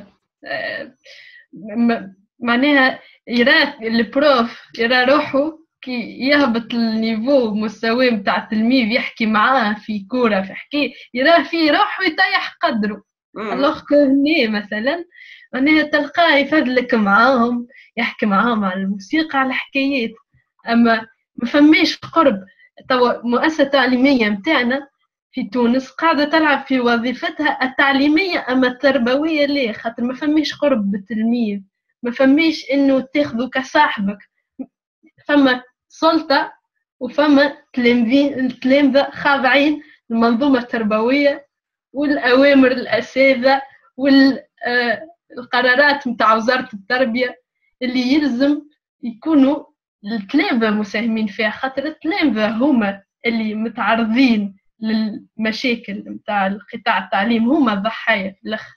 Speaker 2: معناها يرى البروف يرى روحه كي يهبط النيفو مستوى متاع التلميذ يحكي معاه في كورة في حكي، يراه في روحه يطيح قدره. الله هنا مثلا معناها تلقاه يفدلك معاهم، يحكي معاهم على الموسيقى على الحكايات، أما ما فماش قرب. توا المؤسسة التعليمية متاعنا في تونس قاعدة تلعب في وظيفتها التعليمية أما التربوية ليه، خاطر ما فماش قرب بالتلميذ، ما فماش إنه تاخذه كصاحبك. فما سلطة وفما تلامذة خاضعين المنظومة التربوية والأوامر الأساتذة والقرارات متاع وزارة التربية اللي يلزم يكونوا التلامذة مساهمين فيها، خاطر التلامذة هما اللي متعرضين للمشاكل متاع القطاع التعليم، هما الضحايا في الأخر.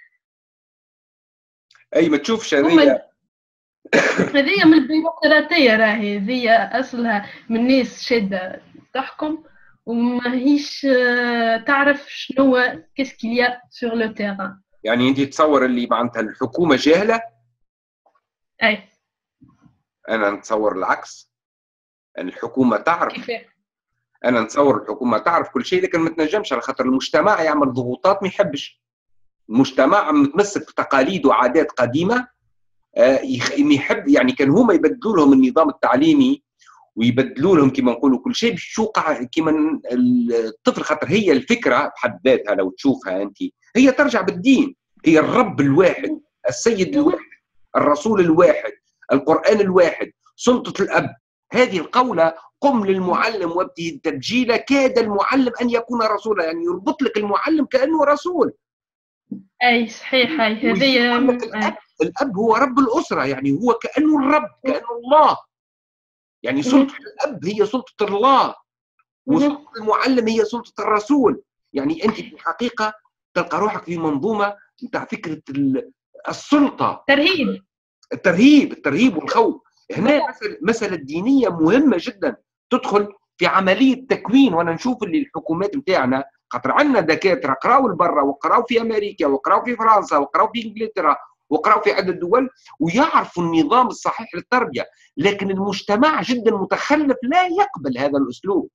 Speaker 1: أي ما تشوفش هذه
Speaker 2: من البيروقراطية، راهي هذه أصلها من ناس شادة تحكم وما هيش تعرف شنو كيسكيليا سور لو تيران.
Speaker 1: يعني أنت تصور اللي معناتها الحكومة جاهلة؟
Speaker 2: أي
Speaker 1: أنا نتصور العكس، أن الحكومة تعرف.
Speaker 2: كيفاه؟
Speaker 1: أنا نتصور الحكومة تعرف كل شيء لكن ما تنجمش، على خاطر المجتمع يعمل ضغوطات ما يحبش. المجتمع متمسك بتقاليد وعادات قديمة يحب. يعني كان هما يبدلوا لهم النظام التعليمي ويبدلوا لهم كما نقولوا كل شيء باش يوقع كما الطفل، خاطر هي الفكرة بحد ذاتها لو تشوفها أنت هي ترجع بالدين. هي الرب الواحد، السيد الواحد، الرسول الواحد، القرآن الواحد، سلطة الأب. هذه القولة قم للمعلم وابته التبجيل كاد المعلم أن يكون رسولا، يعني يربط لك المعلم كأنه رسول.
Speaker 2: أي صحيح. هذه
Speaker 1: الأب هو رب الأسرة، يعني هو كأنه الرب، كأنه الله. يعني سلطة الأب هي سلطة الله، وسلطة المعلم هي سلطة الرسول. يعني أنت في الحقيقة تلقى روحك في منظومة نتاع فكرة السلطة، الترهيب والخوف. هنا مسألة دينية مهمة جدا تدخل في عملية تكوين. وأنا نشوف اللي الحكومات نتاعنا، خاطر عندنا دكاترة قراوا لبرا وقراوا في أمريكا وقراوا في فرنسا وقراوا في إنجلترا وقرأوا في عدة دول ويعرفوا النظام الصحيح للتربية، لكن المجتمع جدا متخلف لا يقبل هذا الأسلوب.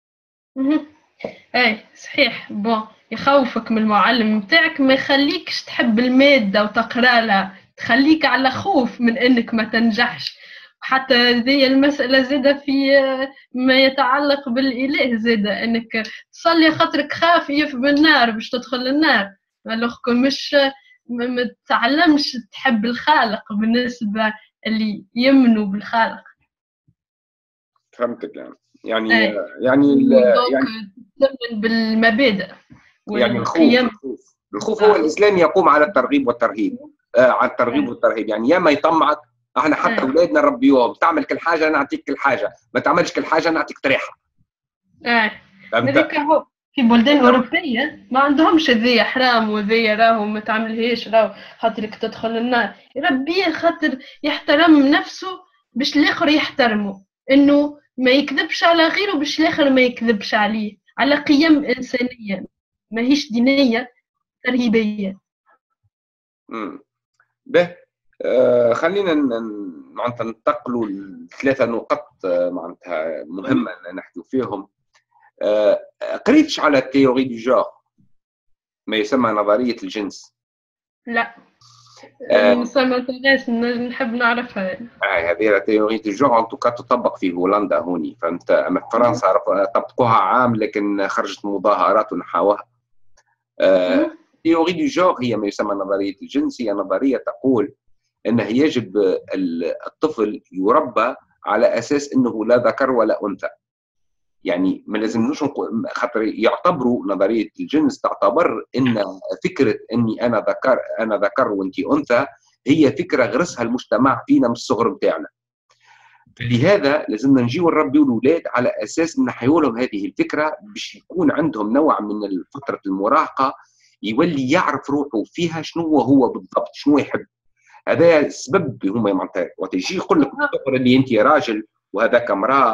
Speaker 2: اي صحيح. بون يخوفك من المعلم متاعك، ما يخليكش تحب المادة وتقرا لها، تخليك على خوف من انك ما تنجحش. حتى هذه المسألة زادة في ما يتعلق بالإله، زادة انك تصلي خاطرك خايف من النار باش تدخل النار، لوكم مش ما تتعلمش تحب الخالق بالنسبة اللي يمنوا بالخالق.
Speaker 1: فهمتك يعني
Speaker 2: اي
Speaker 1: يعني
Speaker 2: دونك
Speaker 1: يعني
Speaker 2: تؤمن بالمبادئ
Speaker 1: يعني الخوف
Speaker 2: والقيم.
Speaker 1: الخوف هو الاسلام يقوم على الترغيب والترهيب. على الترغيب والترهيب، يعني يا ما يطمعك. احنا حتى اولادنا نربيوهم، تعمل كل حاجه نعطيك كل حاجه، ما تعملش كل حاجه نعطيك طريحه.
Speaker 2: هذيك هو في بلدان اوروبيه ما عندهمش ذي حرام وذي راهو ما تعملهاش راهو خاطرك تدخل النار، يربيه خاطر يحترم نفسه باش الاخر يحترمه، انه ما يكذبش على غيره باش الاخر ما يكذبش عليه، على قيم انسانيه ماهيش دينيه ترهيبيه.
Speaker 1: به خلينا معناتها ننتقلوا لثلاثه نقط معناتها مهمه نحكيو فيهم. قريتش على التيوري دو جور، ما يسمى نظريه الجنس؟
Speaker 2: لا نحب نعرفها.
Speaker 1: هذه تيوري دو جور ان توكا تطبق في هولندا هوني، فهمت؟ اما في فرنسا طبقوها عام لكن خرجت مظاهرات ونحاوها. تيوري دو جور هي ما يسمى نظريه الجنس، هي نظريه تقول انه يجب الطفل يربى على اساس انه لا ذكر ولا انثى. يعني ما لازمنوش خاطر يعتبروا نظريه الجنس تعتبر ان فكره اني انا ذكر وانت انثى هي فكره غرسها المجتمع فينا من الصغر بتاعنا. فلهذا لازمنا نجيو نربيو الاولاد على اساس نحيوا لهم هذه الفكره باش يكون عندهم نوع من فتره المراهقه يولي يعرف روحه فيها شنو هو بالضبط، شنو يحب. هذا السبب هما معناتها وقت يجي يقول لك اللي انت راجل وهذاك امراه،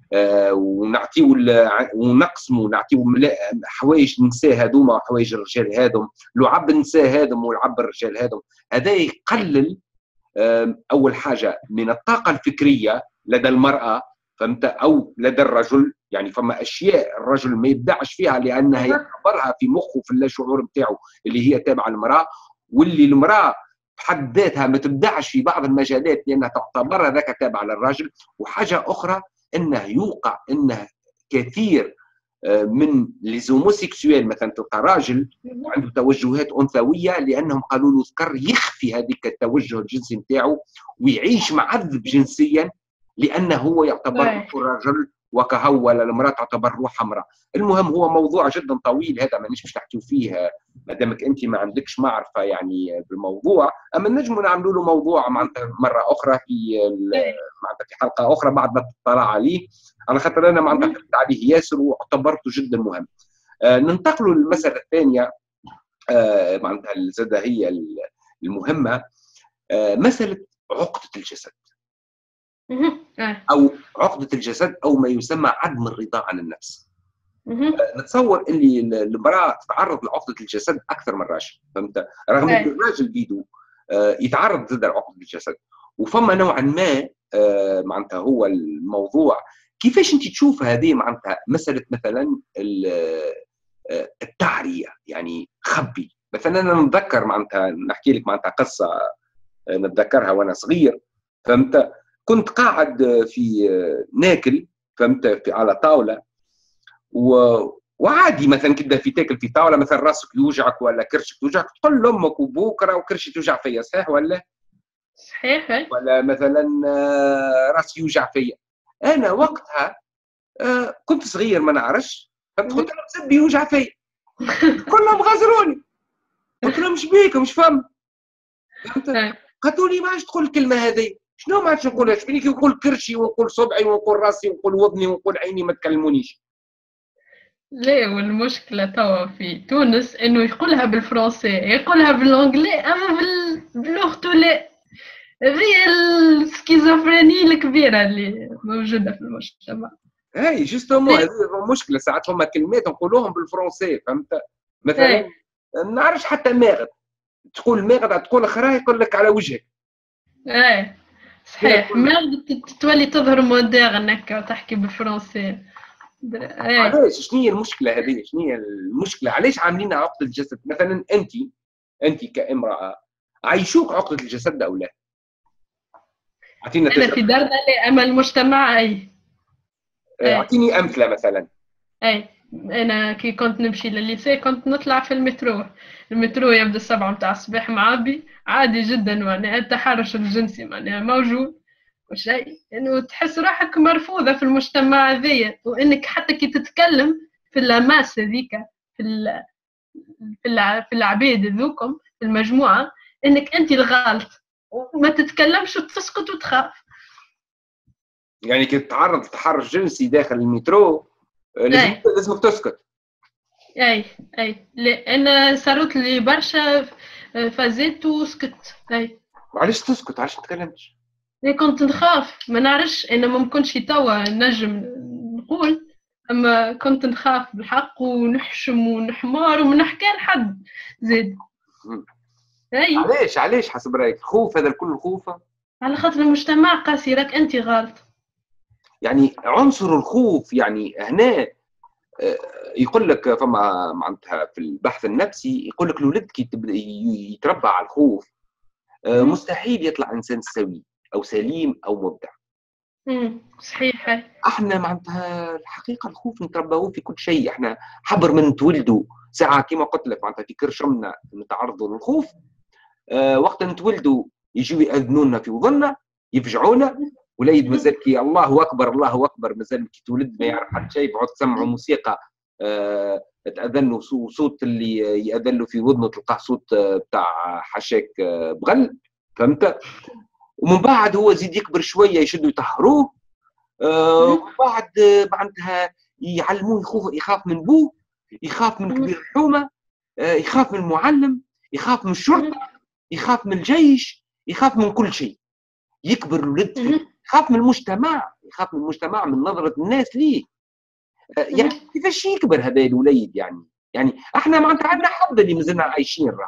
Speaker 1: ونعطيو ونقسموا نعطيو حوايج النساء هذوما وحوايج الرجال هذم، لعب النساء هذم ولعب الرجال هذم. هذا يقلل اول حاجه من الطاقه الفكريه لدى المراه، فهمت؟ او لدى الرجل. يعني فما اشياء الرجل ما يبدعش فيها لانها يعتبرها في مخه في اللاشعور نتاعو اللي هي تابعه للمراه، واللي المراه بحد ذاتها ما تبدعش في بعض المجالات لانها تعتبر ذاك تابع للراجل. وحاجه اخرى انه يوقع انه كثير من ليزوموسيكسويل مثلا تلقى راجل عنده توجهات انثويه لانهم قالوا له ذكر يخفي هذيك التوجه الجنسي نتاعو ويعيش معذب جنسيا لانه هو يعتبر رجل وكهو ولا المراه تعتبر روحها امراه. المهم هو موضوع جدا طويل هذا مانيش باش نحكيو فيه ما دامك انت ما عندكش معرفه يعني بالموضوع، اما نجموا نعملوا له موضوع معناتها مره اخرى في معناتها في حلقه اخرى بعد ما تطلع عليه، على خاطر انا معناتها خدت عليه ياسر واعتبرته جدا مهم. ننتقلوا للمساله الثانيه معناتها زاد هي المهمه، مساله عقده الجسد او عقده الجسد او ما يسمى عدم الرضا عن النفس. نتصور اللي المراه تتعرض لعقده الجسد اكثر من الراجل، فهمت؟ رغم ان الراجل بيدو يتعرض زاد لعقده الجسد. وفما نوعا ما معناتها هو الموضوع كيفاش انت تشوف هذه معناتها مساله مثلا التعريه، يعني خبي. مثلا انا نتذكر معناتها نحكي لك معناتها قصه نتذكرها وانا صغير، فهمت؟ كنت قاعد في ناكل، فهمت؟ في على طاوله وعادي مثلا كده في تاكل في طاوله مثلا راسك يوجعك ولا كرشك توجعك تقول لامك وبوك راهو كرشي توجع فيا، صحيح ولا؟
Speaker 2: صحيح.
Speaker 1: ولا مثلا راسي يوجع فيا. انا وقتها كنت صغير ما نعرفش، قلت لهم سبي يوجع فيا كلهم غازروني، قلت لهم ايش بيك مش فاهم، فهمت؟ قالوا لي ما عادش تقول الكلمه هذه، شنو ما عادش نقولها؟ شنو كي نقول كرشي ونقول صبعي ونقول راسي ونقول وذني ونقول عيني ما تكلمونيش.
Speaker 2: لا والمشكلة توا في تونس انه يقولها بالفرنسي يقولها بالانجلي اما بلغته لا. هذه السكيزوفريني الكبيرة اللي موجودة في المجتمع.
Speaker 1: هاي جوستومون هذه مشكلة، ساعات فما كلمات نقولوهم بالفرنسي، فهمت؟ مثلا ما نعرفش حتى ماغد، تقول ميرد تقول اخرى يقول لك على وجهك.
Speaker 2: ايه صحيح، ميرد تولي تظهر موديرن هكا وتحكي بالفرنسي.
Speaker 1: علاش؟ شنو هي المشكله هذه؟ شنو هي المشكله؟ علاش عاملين عقده الجسد؟ مثلا انت كامراه عايشوك عقده الجسد او لا؟ اعطينا
Speaker 2: انا في دار لا، اما المجتمع اي.
Speaker 1: اعطيني امثله مثلا.
Speaker 2: اي انا كي كنت نمشي للليسي كنت نطلع في المترو يبدا 7 متاع الصباح معبي عادي جدا، معناها التحرش الجنسي معناها موجود وشيء، انه تحس روحك مرفوضه في المجتمع هذايا، وانك حتى كي تتكلم في اللاماس هذيك في في العباد ذوكم في المجموعه، انك انت الغلط وما تتكلمش وتسكت وتخاف.
Speaker 1: يعني كي تتعرض لتحرش جنسي داخل المترو لازمك تسكت.
Speaker 2: اي لان صارت لي برشا فازيت وسكت.
Speaker 1: علاش تسكت؟ علاش ما تتكلمش؟
Speaker 2: كنت نخاف، ما نعرفش انا ممكنش توا نجم نقول، اما كنت نخاف بالحق ونحشم ونحمار وما نحكي لحد زيد.
Speaker 1: علاش حسب رايك الخوف هذا الكل؟ خوفه
Speaker 2: على خاطر المجتمع قاسي، راك انت غلط.
Speaker 1: يعني عنصر الخوف يعني هنا يقول لك فما معناتها في البحث النفسي يقول لك الولد كي يتربى على الخوف مستحيل يطلع انسان سوي او سليم او مبدع.
Speaker 2: صحيح.
Speaker 1: احنا معناتها الحقيقه الخوف نتربوه في كل شيء، احنا حبر من نتولدوا ساعه كما قلت لك معناتها في كرشمنا نتعرضوا للخوف. وقت نتولدوا يجيو ياذنونا في وظننا يفجعونا، وليد مازال كي الله اكبر الله اكبر مازال كي تولد ما يعرف حتى شيء، بعد تسمعوا موسيقى تاذن صوت اللي ياذن في وذنه تلقاه صوت بتاع حشاك بغل، فهمت؟ ومن بعد هو زيد يكبر شويه يشدوا يطهروه، ومن بعد معناتها يعلموه يخاف من بوه، يخاف من كبير الحومه، يخاف من المعلم، يخاف من الشرطه، يخاف من الجيش، يخاف من كل شيء. يكبر الولد يخاف من المجتمع، يخاف من المجتمع من نظره الناس ليه. يعني كيفاش يكبر هذا الوليد؟ يعني احنا معناتها عندنا حظ اللي مازلنا عايشين راه.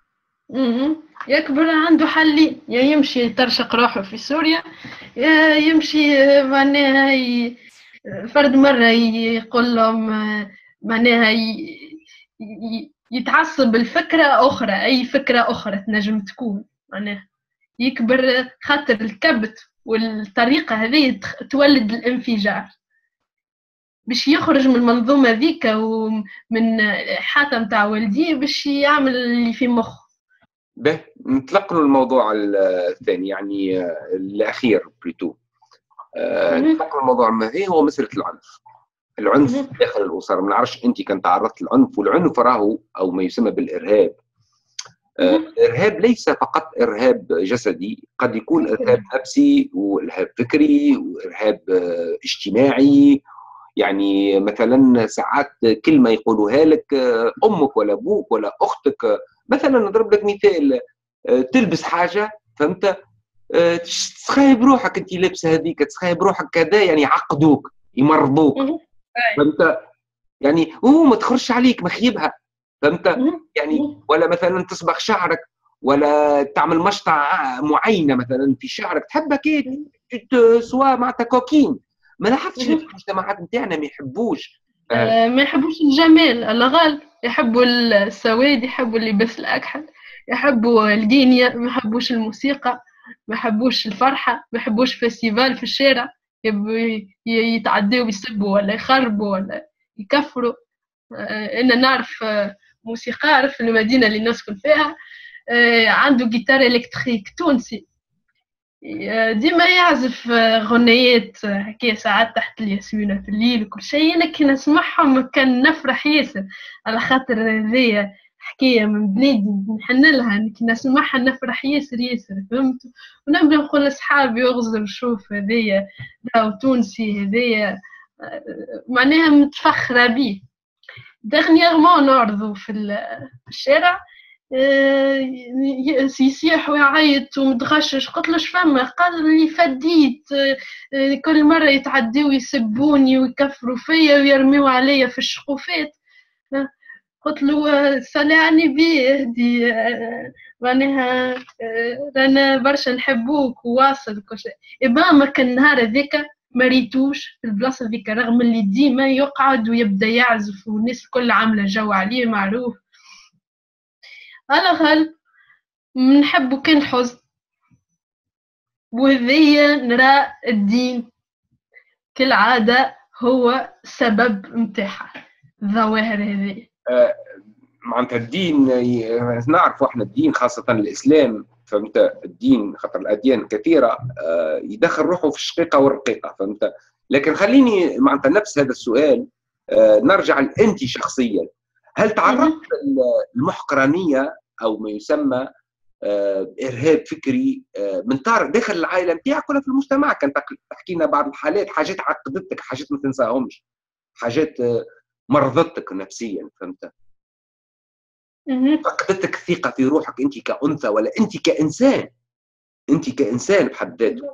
Speaker 2: يكبر عنده حلين، يا يمشي يترشق روحه في سوريا، يا يمشي معناها فرد مرة يقول لهم معناها يتعصب الفكرة أخرى، أي فكرة أخرى تنجم تكون معناها يكبر، خاطر الكبت والطريقة هذه تولد الانفجار باش يخرج من المنظومة ذيك ومن حاتم تاع والديه باش يعمل اللي في مخه.
Speaker 1: به نتلقوا الموضوع الثاني يعني الاخير بليتو. نتلقوا الموضوع ما هو مساله العنف داخل الاسره. ما نعرفش انت كان تعرضت للعنف، والعنف راهو او ما يسمى بالارهاب. الارهاب ليس فقط ارهاب جسدي، قد يكون ارهاب نفسي وارهاب فكري وارهاب اجتماعي. يعني مثلا ساعات كلمه يقولوها لك امك ولا ابوك ولا اختك، مثلا نضرب لك مثال، تلبس حاجه فهمت، تسخايب روحك انت لابسه هذيك، تسخايب روحك كذا، يعني يعقدوك يمرضوك فهمت، يعني ما تخرجش عليك مخيبها فهمت يعني. ولا مثلا تصبغ شعرك ولا تعمل مشطة معينه مثلا في شعرك تحبها كي سواء معناتها كوكين. ما لاحظتش في المجتمعات نتاعنا ما يحبوش
Speaker 2: ما يحبوش الجمال الغال، يحبوا السواد، يحبوا اللباس الأكحل، يحبوا الدينيا، ما يحبوش الموسيقى، ما يحبوش الفرحة، ما يحبوش فيستيفال في الشارع، يتعدوا يسبوا ولا يخربوا ولا يكفروا. أنا نعرف موسيقار في المدينة اللي نسكن فيها عنده جيتار إلكتريك تونسي، ديما يعزف غنيات هكا ساعات تحت الياسمينة في الليل وكل شيء. أنا كي نسمعهم كان نفرح ياسر، على خاطر هذيا حكاية من بلادي نحن لها، كي نسمعها نفرح ياسر ياسر فهمت. ونبدا نقول لأصحابي اغزر شوف هذيا راهو تونسي، هذيا معناها متفخرة بيه. دغنيغمون نعرضوا في الشارع يصيح ويعيط ومتغشش، قلت له فما؟ قال لي فديت، كل مرة يتعدوا ويسبوني ويكفروا فيا ويرميوا عليا في الشقوفات. قلت له سلعني بيه دي معناها رانا برشا نحبوك وواصل كل شيء. إبا ما كان النهار هذاك ما ريتوش في البلاصة ذيك، رغم اللي ديما يقعد ويبدا يعزف والناس الكل عاملة جو عليه معروف. على الأقل نحبو كان الحزن، وهذيا نرى الدين كالعادة هو سبب متاعها الظواهر هذه.
Speaker 1: معناتها الدين نعرفوا احنا الدين خاصة الإسلام، فهمت؟ الدين خاطر الأديان كثيرة يدخل روحه في الشقيقة والرقيقة، فهمت؟ لكن خليني معناتها نفس هذا السؤال نرجع لأنت شخصيا، هل تعرضت المحقرانية أو ما يسمى إرهاب فكري من طار داخل العائلة نتاعك ولا في المجتمع؟ كان تحكي لنا بعض الحالات، حاجات عقدتك، حاجات ما تنساهمش، حاجات مرضتك نفسيا، فهمت؟ فقدتك الثقة في روحك أنت كأنثى ولا أنت كإنسان؟ أنت كإنسان بحد ذاته.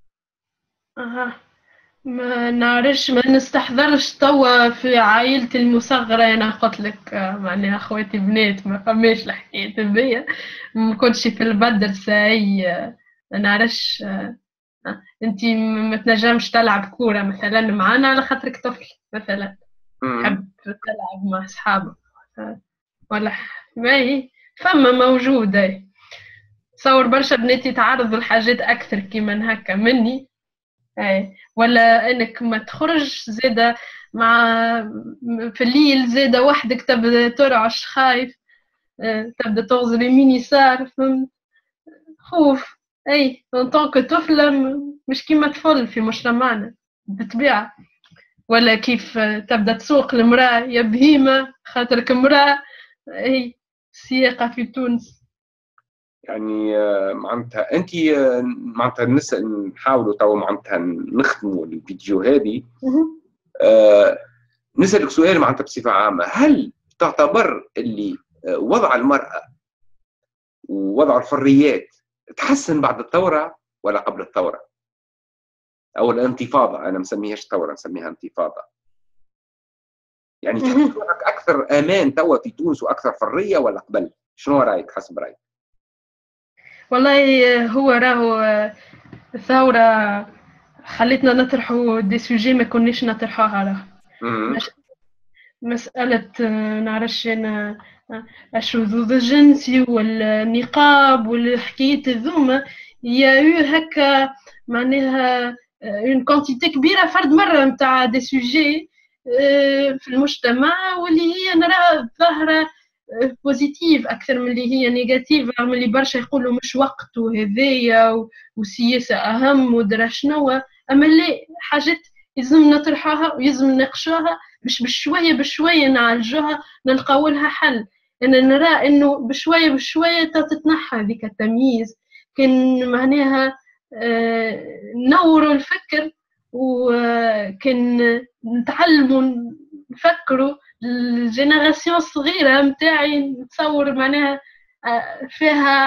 Speaker 2: ما نعرفش، ما نستحضرش توا في عائلتي المصغرة. أنا قلت لك معناها أخواتي بنات ما فماش الحكاية تبية، ما كنتش في المدرسة أي ما نعرفش. أنتي ما تنجمش تلعب كورة مثلا معانا على خاطرك طفل مثلا، تحب تلعب مع أصحابك ولا ما هي فما موجودة. تصور برشا بنات يتعرضوا لحاجات أكثر كيما هكا مني. أي ولا انك ما تخرج زاده مع في الليل زاده وحدك تبدا ترعش خايف، تبدا تغزر يمين يسار، فهمت؟ خوف. اي طونك طفله مش كيما طفل في مجتمعنا بالطبيعه. ولا كيف تبدا تسوق المراه يا بهيمه خاطرك امراه. اي السياقه في تونس
Speaker 1: يعني معناتها انت معناتها نحاولوا تو معناتها نختموا الفيديو هذه. نسألك سؤال معناتها بصفة عامة، هل تعتبر اللي وضع المرأة ووضع الحريات تحسن بعد الثورة ولا قبل الثورة؟ أو الانتفاضة، أنا مسميهاش ثورة، مسميها انتفاضة. يعني تحس روحك أكثر أمان توا في تونس وأكثر حرية ولا قبل؟ شنو رأيك حسب رأيك؟
Speaker 2: والله هو راهو الثورة خلتنا نطرحوا دي سوجي ما كناش نطرحوها. راه مسألة نعرفش أنا الشذوذ الجنسي والنقاب والحكايات الذوما يا هكا معناها اون كونتيتي كبيرة فرد مرة نتاع دي سوجي في المجتمع، واللي هي نراها ظاهرة بوزيتيف أكثر من اللي هي نيجاتيف، رغم اللي برشا يقولوا مش وقته هذايا والسياسة أهم ودرا شنو. أما اللي حاجات يلزم نطرحوها ويلزم نناقشوها، مش بشوية بشوية نعالجوها نلقاو لها حل. أنا نرى إنه بشوية بشوية تتنحى ذيك التمييز، كان معناها نوروا الفكر وكان نتعلموا نفكروا. الجينيراسيون الصغيرة متاعي نتصور معناها فيها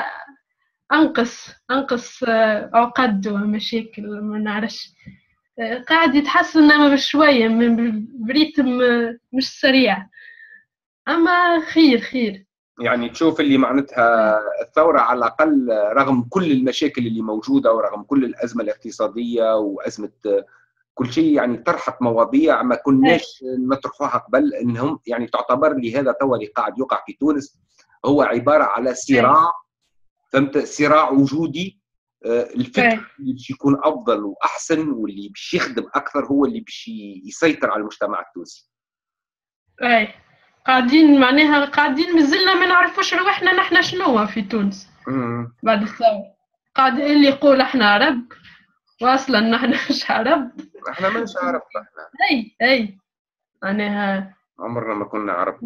Speaker 2: أنقص عقد ومشاكل ما نعرفش، قاعد يتحسن أما بشوية بريتم مش سريع، أما خير.
Speaker 1: يعني تشوف اللي معناتها الثورة على الأقل رغم كل المشاكل اللي موجودة ورغم كل الأزمة الاقتصادية وأزمة كل شيء، يعني طرحت مواضيع ما كناش نطرحوها قبل، انهم يعني تعتبر لي هذا توا اللي قاعد يقع في تونس هو عباره على صراع، فهمت؟ صراع وجودي. الفكر اللي باش يكون افضل واحسن واللي باش يخدم اكثر هو اللي باش يسيطر على المجتمع التونسي.
Speaker 2: قاعدين معناها قاعدين مازلنا ما نعرفوش روحنا نحن شنو في تونس بعد الثوره. قاعد اللي يقول احنا عرب واصلا نحن مش عرب،
Speaker 1: احنا ماناش عرب. احنا
Speaker 2: اي معناها
Speaker 1: عمرنا ما كنا عرب.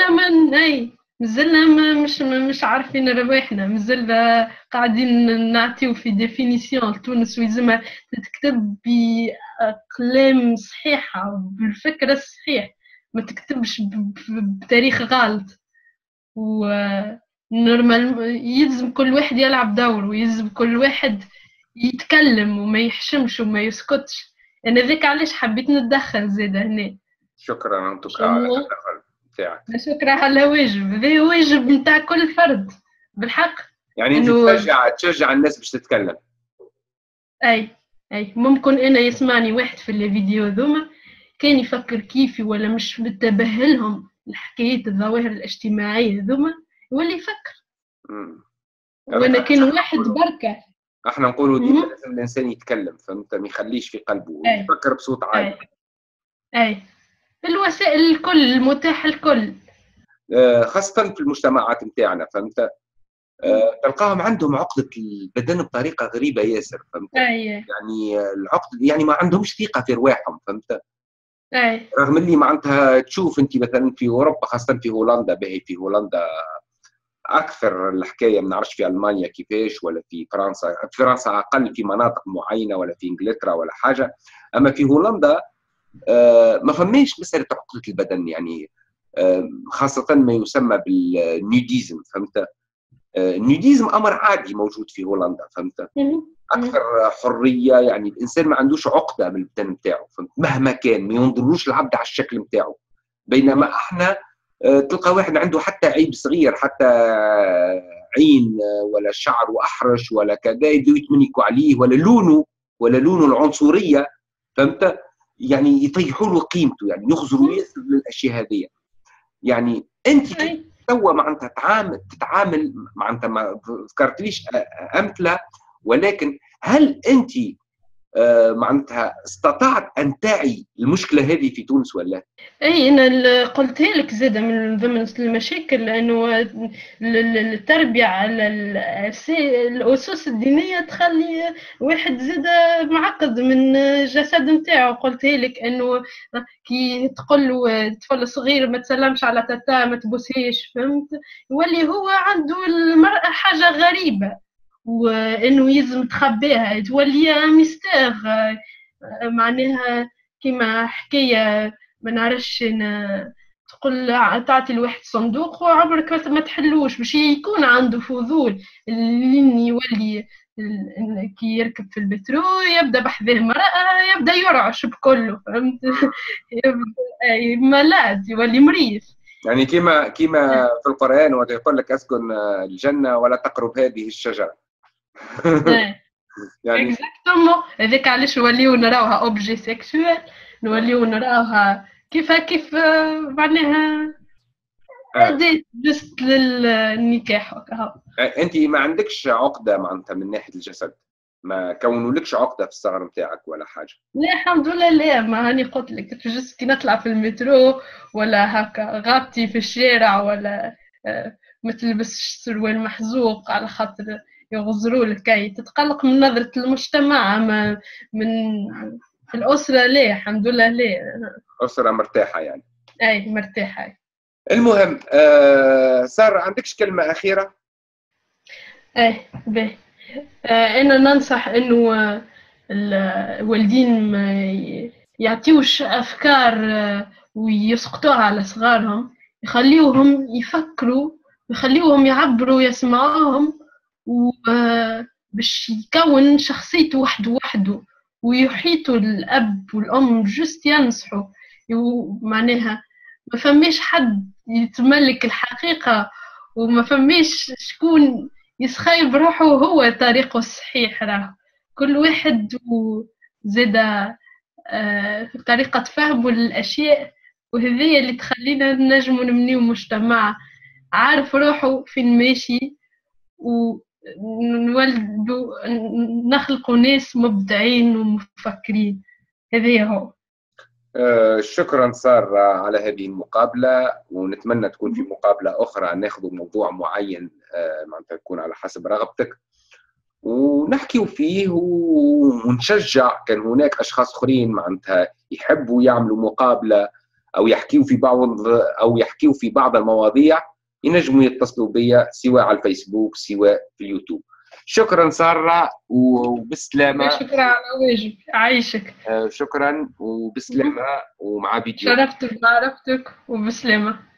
Speaker 2: مازلنا مش عارفين رواحنا، مازلنا قاعدين نعطيو في ديفينيسيون تونس ويلزمها تتكتب بأقلام صحيحة بالفكرة الصحيح، ما تكتبش بتاريخ غلط. ونورمال يلزم كل واحد يلعب دور ويلزم كل واحد يتكلم وما يحشمش وما يسكتش. انا ذيك علاش حبيت نتدخل زيادة هنا.
Speaker 1: شكرا انتك على التدخل. تاعك.
Speaker 2: شكرا على واجب، هذا واجب نتاع كل فرد بالحق.
Speaker 1: يعني انت تشجع الناس باش تتكلم.
Speaker 2: اي ممكن انا يسمعني واحد في الفيديو ذوما كان يفكر كيفي ولا مش متبه لهم الحكايات الظواهر الاجتماعيه ذوما يولي يفكر. وانا كان واحد بركه.
Speaker 1: احنا نقولوا ديما لازم الانسان يتكلم، فهمت، ما يخليش في قلبه، يفكر بصوت عالي.
Speaker 2: اي الوسائل الكل المتاحه الكل،
Speaker 1: خاصه في المجتمعات نتاعنا، فهمت. تلقاهم عندهم عقدة البدن بطريقة غريبة ياسر، فهمت. يعني العقد، يعني ما عندهمش ثقة في رواحهم، فهمت. رغم اللي معناتها تشوف انت مثلا في اوروبا، خاصة في هولندا، باهي في هولندا اكثر الحكايه، ما نعرفش في المانيا كيفاش، ولا في فرنسا. في فرنسا اقل في مناطق معينه، ولا في انجلترا ولا حاجه. اما في هولندا ما فماش مساله عقده البدن، يعني خاصه ما يسمى بالنوديزم، فهمت. النوديزم امر عادي موجود في هولندا، فهمت. اكثر حريه، يعني الانسان ما عندوش عقده من البدن نتاعو، فهمت، مهما كان ما ينظروش العبد على الشكل نتاعو. بينما احنا تلقى واحد عنده حتى عيب صغير، حتى عين ولا شعر واحرش ولا كذا، يبداو يتمنيكوا عليه، ولا لونه العنصريه، فهمت. يعني يطيحوا له قيمته، يعني يخزروا ياسر للاشياء هذه. يعني انت توا معناتها تتعامل معناتها، ما ذكرتليش امثله، ولكن هل انت معناتها استطعت ان تعي المشكله هذه في تونس ولا؟
Speaker 2: اي انا قلتها لك زاده من ضمن المشاكل، لانه التربيه على الاسس الدينيه تخلي واحد زاده معقد من الجسد نتاعو. قلتها لك انه كي تقول له طفل صغير ما تسلمش على تاتا، ما تبوسيش، فهمت، يولي هو عنده المرأة حاجه غريبه، وانه يلزم تخبيها، تولي ميستير معناها كيما حكايه ما نعرفش. تقول تعطي الواحد صندوق وعمرك ما تحلوش، باش يكون عنده فضول لين يولي كي يركب في المترو يبدا بحذاه مرأة يبدا يرعش بكله، فهمت. ملاذ يولي مريض.
Speaker 1: يعني كيما في القرآن وقت يقول لك اسكن الجنة ولا تقرب هذه الشجرة.
Speaker 2: يعني اكزاكتومون هذاك علاش نوليو نراوها اوبجي سيكسوال، نوليو نراوها كيف معناها اداه جست للنكاح وكهو.
Speaker 1: انت ما عندكش عقده معناتها من ناحيه الجسد؟ ما كونولكش عقده في الصغر نتاعك ولا حاجه؟
Speaker 2: لا الحمد لله، لا. ما هاني قلت لك جست كي نطلع في المترو ولا هكا غابتي في الشارع، ولا ما تلبسش سروال محزوق على خاطر يغزروا لك، كي تتقلق من نظرة المجتمع. من الأسرة لا الحمد لله، لا.
Speaker 1: أسرة مرتاحة يعني؟
Speaker 2: أي مرتاحة.
Speaker 1: المهم سارة، عندكش كلمة أخيرة؟
Speaker 2: باهي. أنا ننصح إنه الوالدين ما يعطيوش أفكار ويسقطوها على صغارهم، يخليوهم يفكروا، يخليوهم يعبروا، يسمعوهم، وباش يكون شخصيته وحده، ويحيطوا الأب والأم جست ينصحوا. معناها ما فماش حد يتملك الحقيقة، وما فماش شكون يسخيب روحه هو طريقه الصحيح. راه كل واحد وزاد طريقة فهمه للأشياء، وهذه اللي تخلينا نجموا نبنيو مجتمع عارف روحه فين ماشي، ونولدوا نخلقوا ناس مبدعين ومفكرين. هذا هو.
Speaker 1: شكرا سارة على هذه المقابلة، ونتمنى تكون في مقابلة أخرى ناخذ موضوع معين معناتها تكون على حسب رغبتك ونحكيوا فيه، ونشجع كان هناك أشخاص آخرين معناتها يحبوا يعملوا مقابلة أو يحكيوا في بعض المواضيع، ينجموا يتصلوا بي سواء على الفيسبوك سواء في اليوتيوب. شكرا سارة وبسلامة.
Speaker 2: شكرا على واجب، عايشك.
Speaker 1: شكرا وبسلامة، ومع فيديو.
Speaker 2: شرفت بمعرفتك وبسلامة.